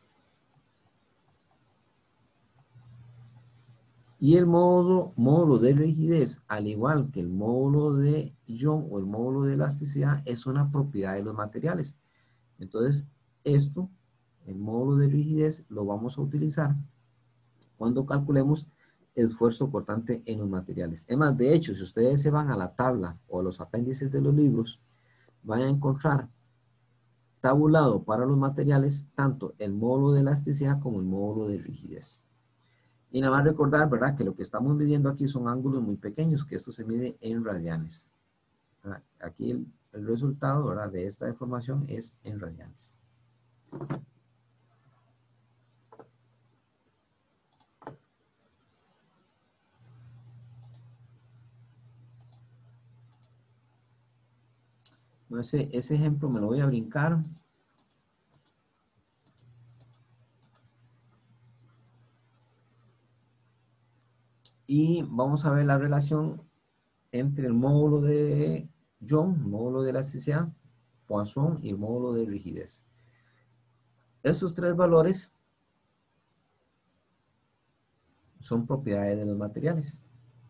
Y el módulo de rigidez, al igual que el módulo de Young o el módulo de elasticidad, es una propiedad de los materiales. Entonces, esto, el módulo de rigidez, lo vamos a utilizar cuando calculemos esfuerzo cortante en los materiales. Es más, de hecho, si ustedes se van a la tabla o a los apéndices de los libros, van a encontrar tabulado para los materiales tanto el módulo de elasticidad como el módulo de rigidez. Y nada más recordar, ¿verdad? Que lo que estamos midiendo aquí son ángulos muy pequeños, que esto se mide en radianes. Aquí el resultado, ¿verdad? De esta deformación es en radianes. Bueno, ese ejemplo me lo voy a brincar. Y vamos a ver la relación entre el módulo de Young, módulo de elasticidad, Poisson y el módulo de rigidez. Estos tres valores son propiedades de los materiales.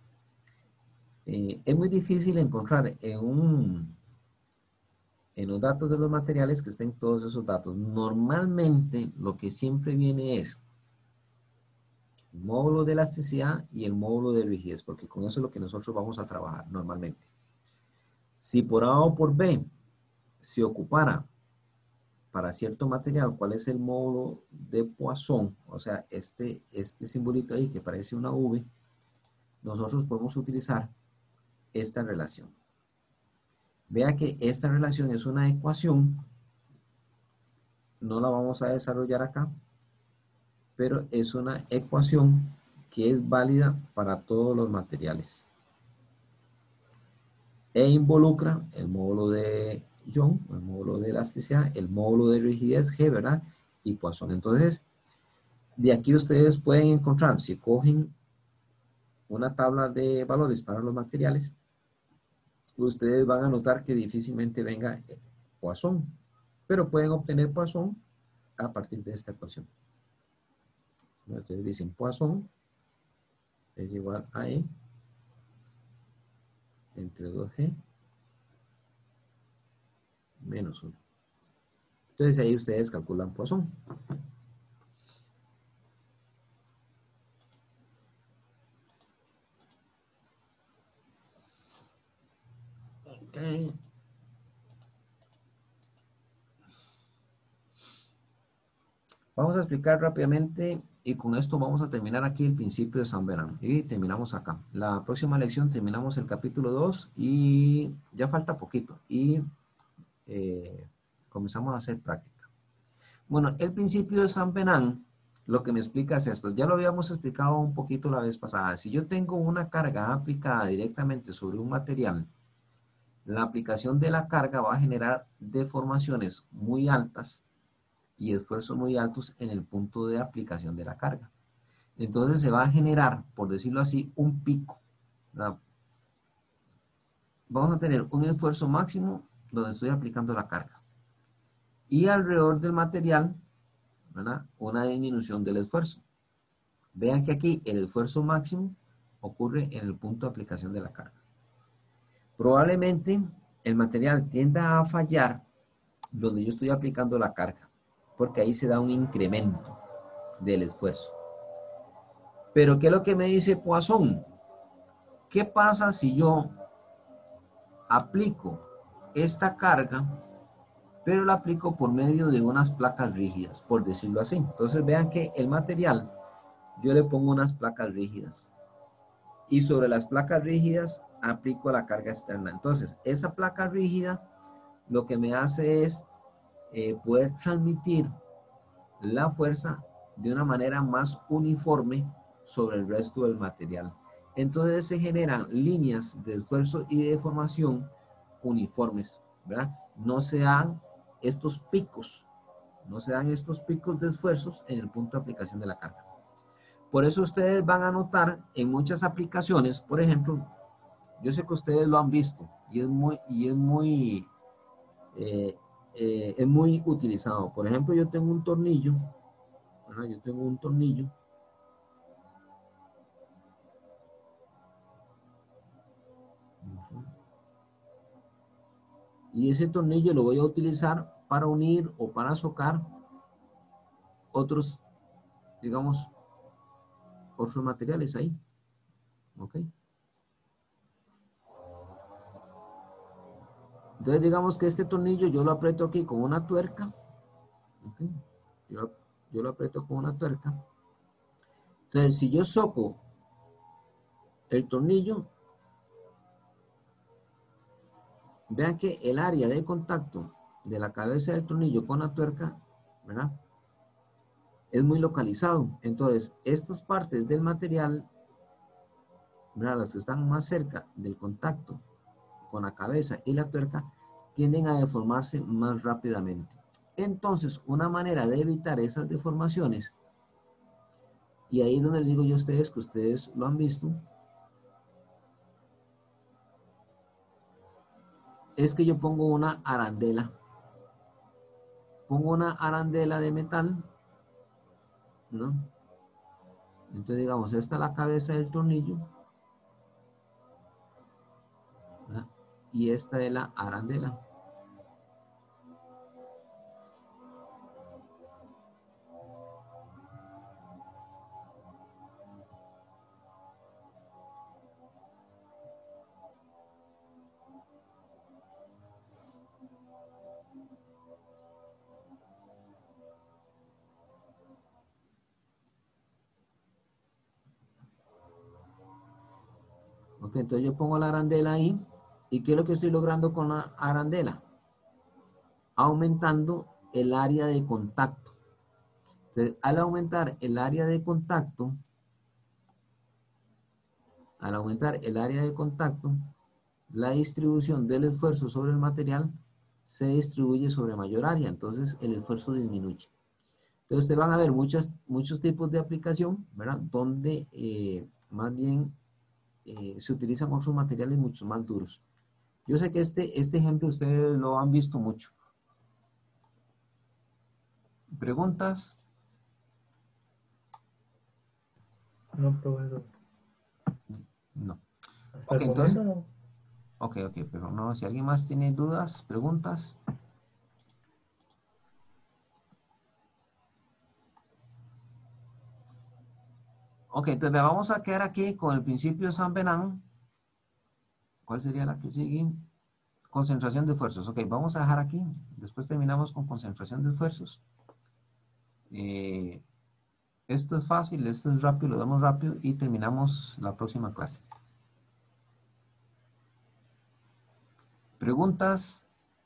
Es muy difícil encontrar en los datos de los materiales que estén todos esos datos. Normalmente lo que siempre viene es el módulo de elasticidad y el módulo de rigidez, porque con eso es lo que nosotros vamos a trabajar normalmente. Si por A o por B se ocupara para cierto material cuál es el módulo de Poisson, o sea, este simbolito ahí que parece una V, nosotros podemos utilizar esta relación. Vea que esta relación es una ecuación, no la vamos a desarrollar acá, pero es una ecuación que es válida para todos los materiales. E involucra el módulo de Young, el módulo de elasticidad, el módulo de rigidez G, ¿verdad? Y Poisson. Entonces, de aquí ustedes pueden encontrar, si cogen una tabla de valores para los materiales, ustedes van a notar que difícilmente venga Poisson, pero pueden obtener Poisson a partir de esta ecuación. Entonces dicen Poisson es igual a E entre 2G menos 1. Entonces ahí ustedes calculan Poisson. Okay. Vamos a explicar rápidamente y con esto vamos a terminar aquí el principio de San Verán. Y terminamos acá. La próxima lección terminamos el capítulo 2 y ya falta poquito. Y comenzamos a hacer práctica. Bueno, el principio de San Verán lo que me explica es esto. Ya lo habíamos explicado un poquito la vez pasada. Si yo tengo una carga aplicada directamente sobre un material, la aplicación de la carga va a generar deformaciones muy altas y esfuerzos muy altos en el punto de aplicación de la carga. Entonces se va a generar, por decirlo así, un pico, ¿verdad? Vamos a tener un esfuerzo máximo donde estoy aplicando la carga. Y alrededor del material, ¿verdad?, una disminución del esfuerzo. Vean que aquí el esfuerzo máximo ocurre en el punto de aplicación de la carga. Probablemente el material tienda a fallar donde yo estoy aplicando la carga, porque ahí se da un incremento del esfuerzo. Pero ¿qué es lo que me dice Poisson? ¿Qué pasa si yo aplico esta carga, pero la aplico por medio de unas placas rígidas, por decirlo así? Entonces vean que el material, yo le pongo unas placas rígidas y sobre las placas rígidas aplico la carga externa. Entonces esa placa rígida lo que me hace es poder transmitir la fuerza de una manera más uniforme sobre el resto del material. Entonces se generan líneas de esfuerzo y de deformación uniformes, ¿verdad? No se dan estos picos, de esfuerzos en el punto de aplicación de la carga. Por eso ustedes van a notar en muchas aplicaciones, por ejemplo, yo sé que ustedes lo han visto y es muy utilizado. Por ejemplo, yo tengo un tornillo, ¿verdad? Y ese tornillo lo voy a utilizar para unir o para socar otros, digamos, otros materiales ahí. ¿Ok? Entonces digamos que este tornillo yo lo aprieto aquí con una tuerca. ¿Ok? Yo lo aprieto con una tuerca. Entonces si yo soco el tornillo, vean que el área de contacto de la cabeza del tornillo con la tuerca, ¿verdad?, es muy localizado. Entonces, estas partes del material, ¿verdad?, las que están más cerca del contacto con la cabeza y la tuerca, tienden a deformarse más rápidamente. Entonces, una manera de evitar esas deformaciones, y ahí es donde les digo yo a ustedes que ustedes lo han visto, es que yo pongo una arandela pongo una arandela de metal, ¿no? Entonces, digamos, esta es la cabeza del tornillo, ¿verdad? Y esta es la arandela. Ok, entonces yo pongo la arandela ahí. ¿Y qué es lo que estoy logrando con la arandela? Aumentando el área de contacto. Entonces, al aumentar el área de contacto, la distribución del esfuerzo sobre el material se distribuye sobre mayor área, entonces el esfuerzo disminuye. Entonces ustedes van a ver muchos tipos de aplicación, ¿verdad? Donde más bien se utilizan otros materiales mucho más duros. Yo sé que este ejemplo ustedes lo han visto mucho. ¿Preguntas? No, profesor. No. Hasta Ok, el entonces, momento no. ok, pero no, si alguien más tiene dudas, preguntas. Ok, entonces vamos a quedar aquí con el principio de San Benán. ¿Cuál sería la que sigue? Concentración de esfuerzos. Ok, vamos a dejar aquí. Después terminamos con concentración de esfuerzos. Esto es fácil, esto es rápido, lo damos rápido y terminamos la próxima clase. ¿Preguntas?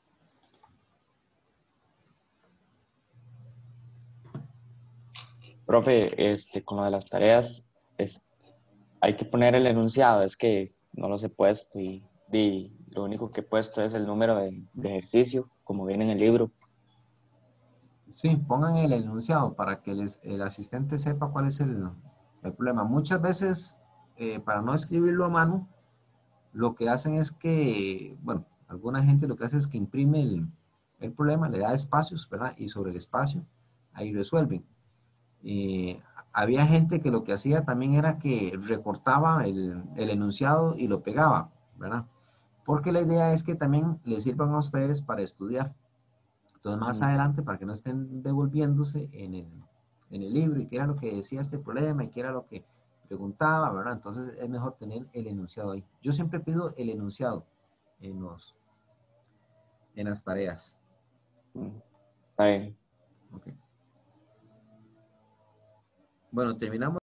Profe, con lo de las tareas, hay que poner el enunciado, es que no los he puesto y lo único que he puesto es el número de ejercicio, como viene en el libro. Sí, pongan el enunciado para que el asistente sepa cuál es el problema. Muchas veces, para no escribirlo a mano, lo que hacen es que, bueno, alguna gente lo que hace es que imprime el problema, le da espacios, ¿verdad? Y sobre el espacio, ahí resuelven. Había gente que lo que hacía también era que recortaba el enunciado y lo pegaba, ¿verdad? Porque la idea es que también les sirvan a ustedes para estudiar. Entonces, más adelante, para que no estén devolviéndose en el libro y qué era lo que decía este problema y qué era lo que preguntaba, ¿verdad? Entonces, es mejor tener el enunciado ahí. Yo siempre pido el enunciado en las tareas. Está bien. Okay. Bueno, terminamos.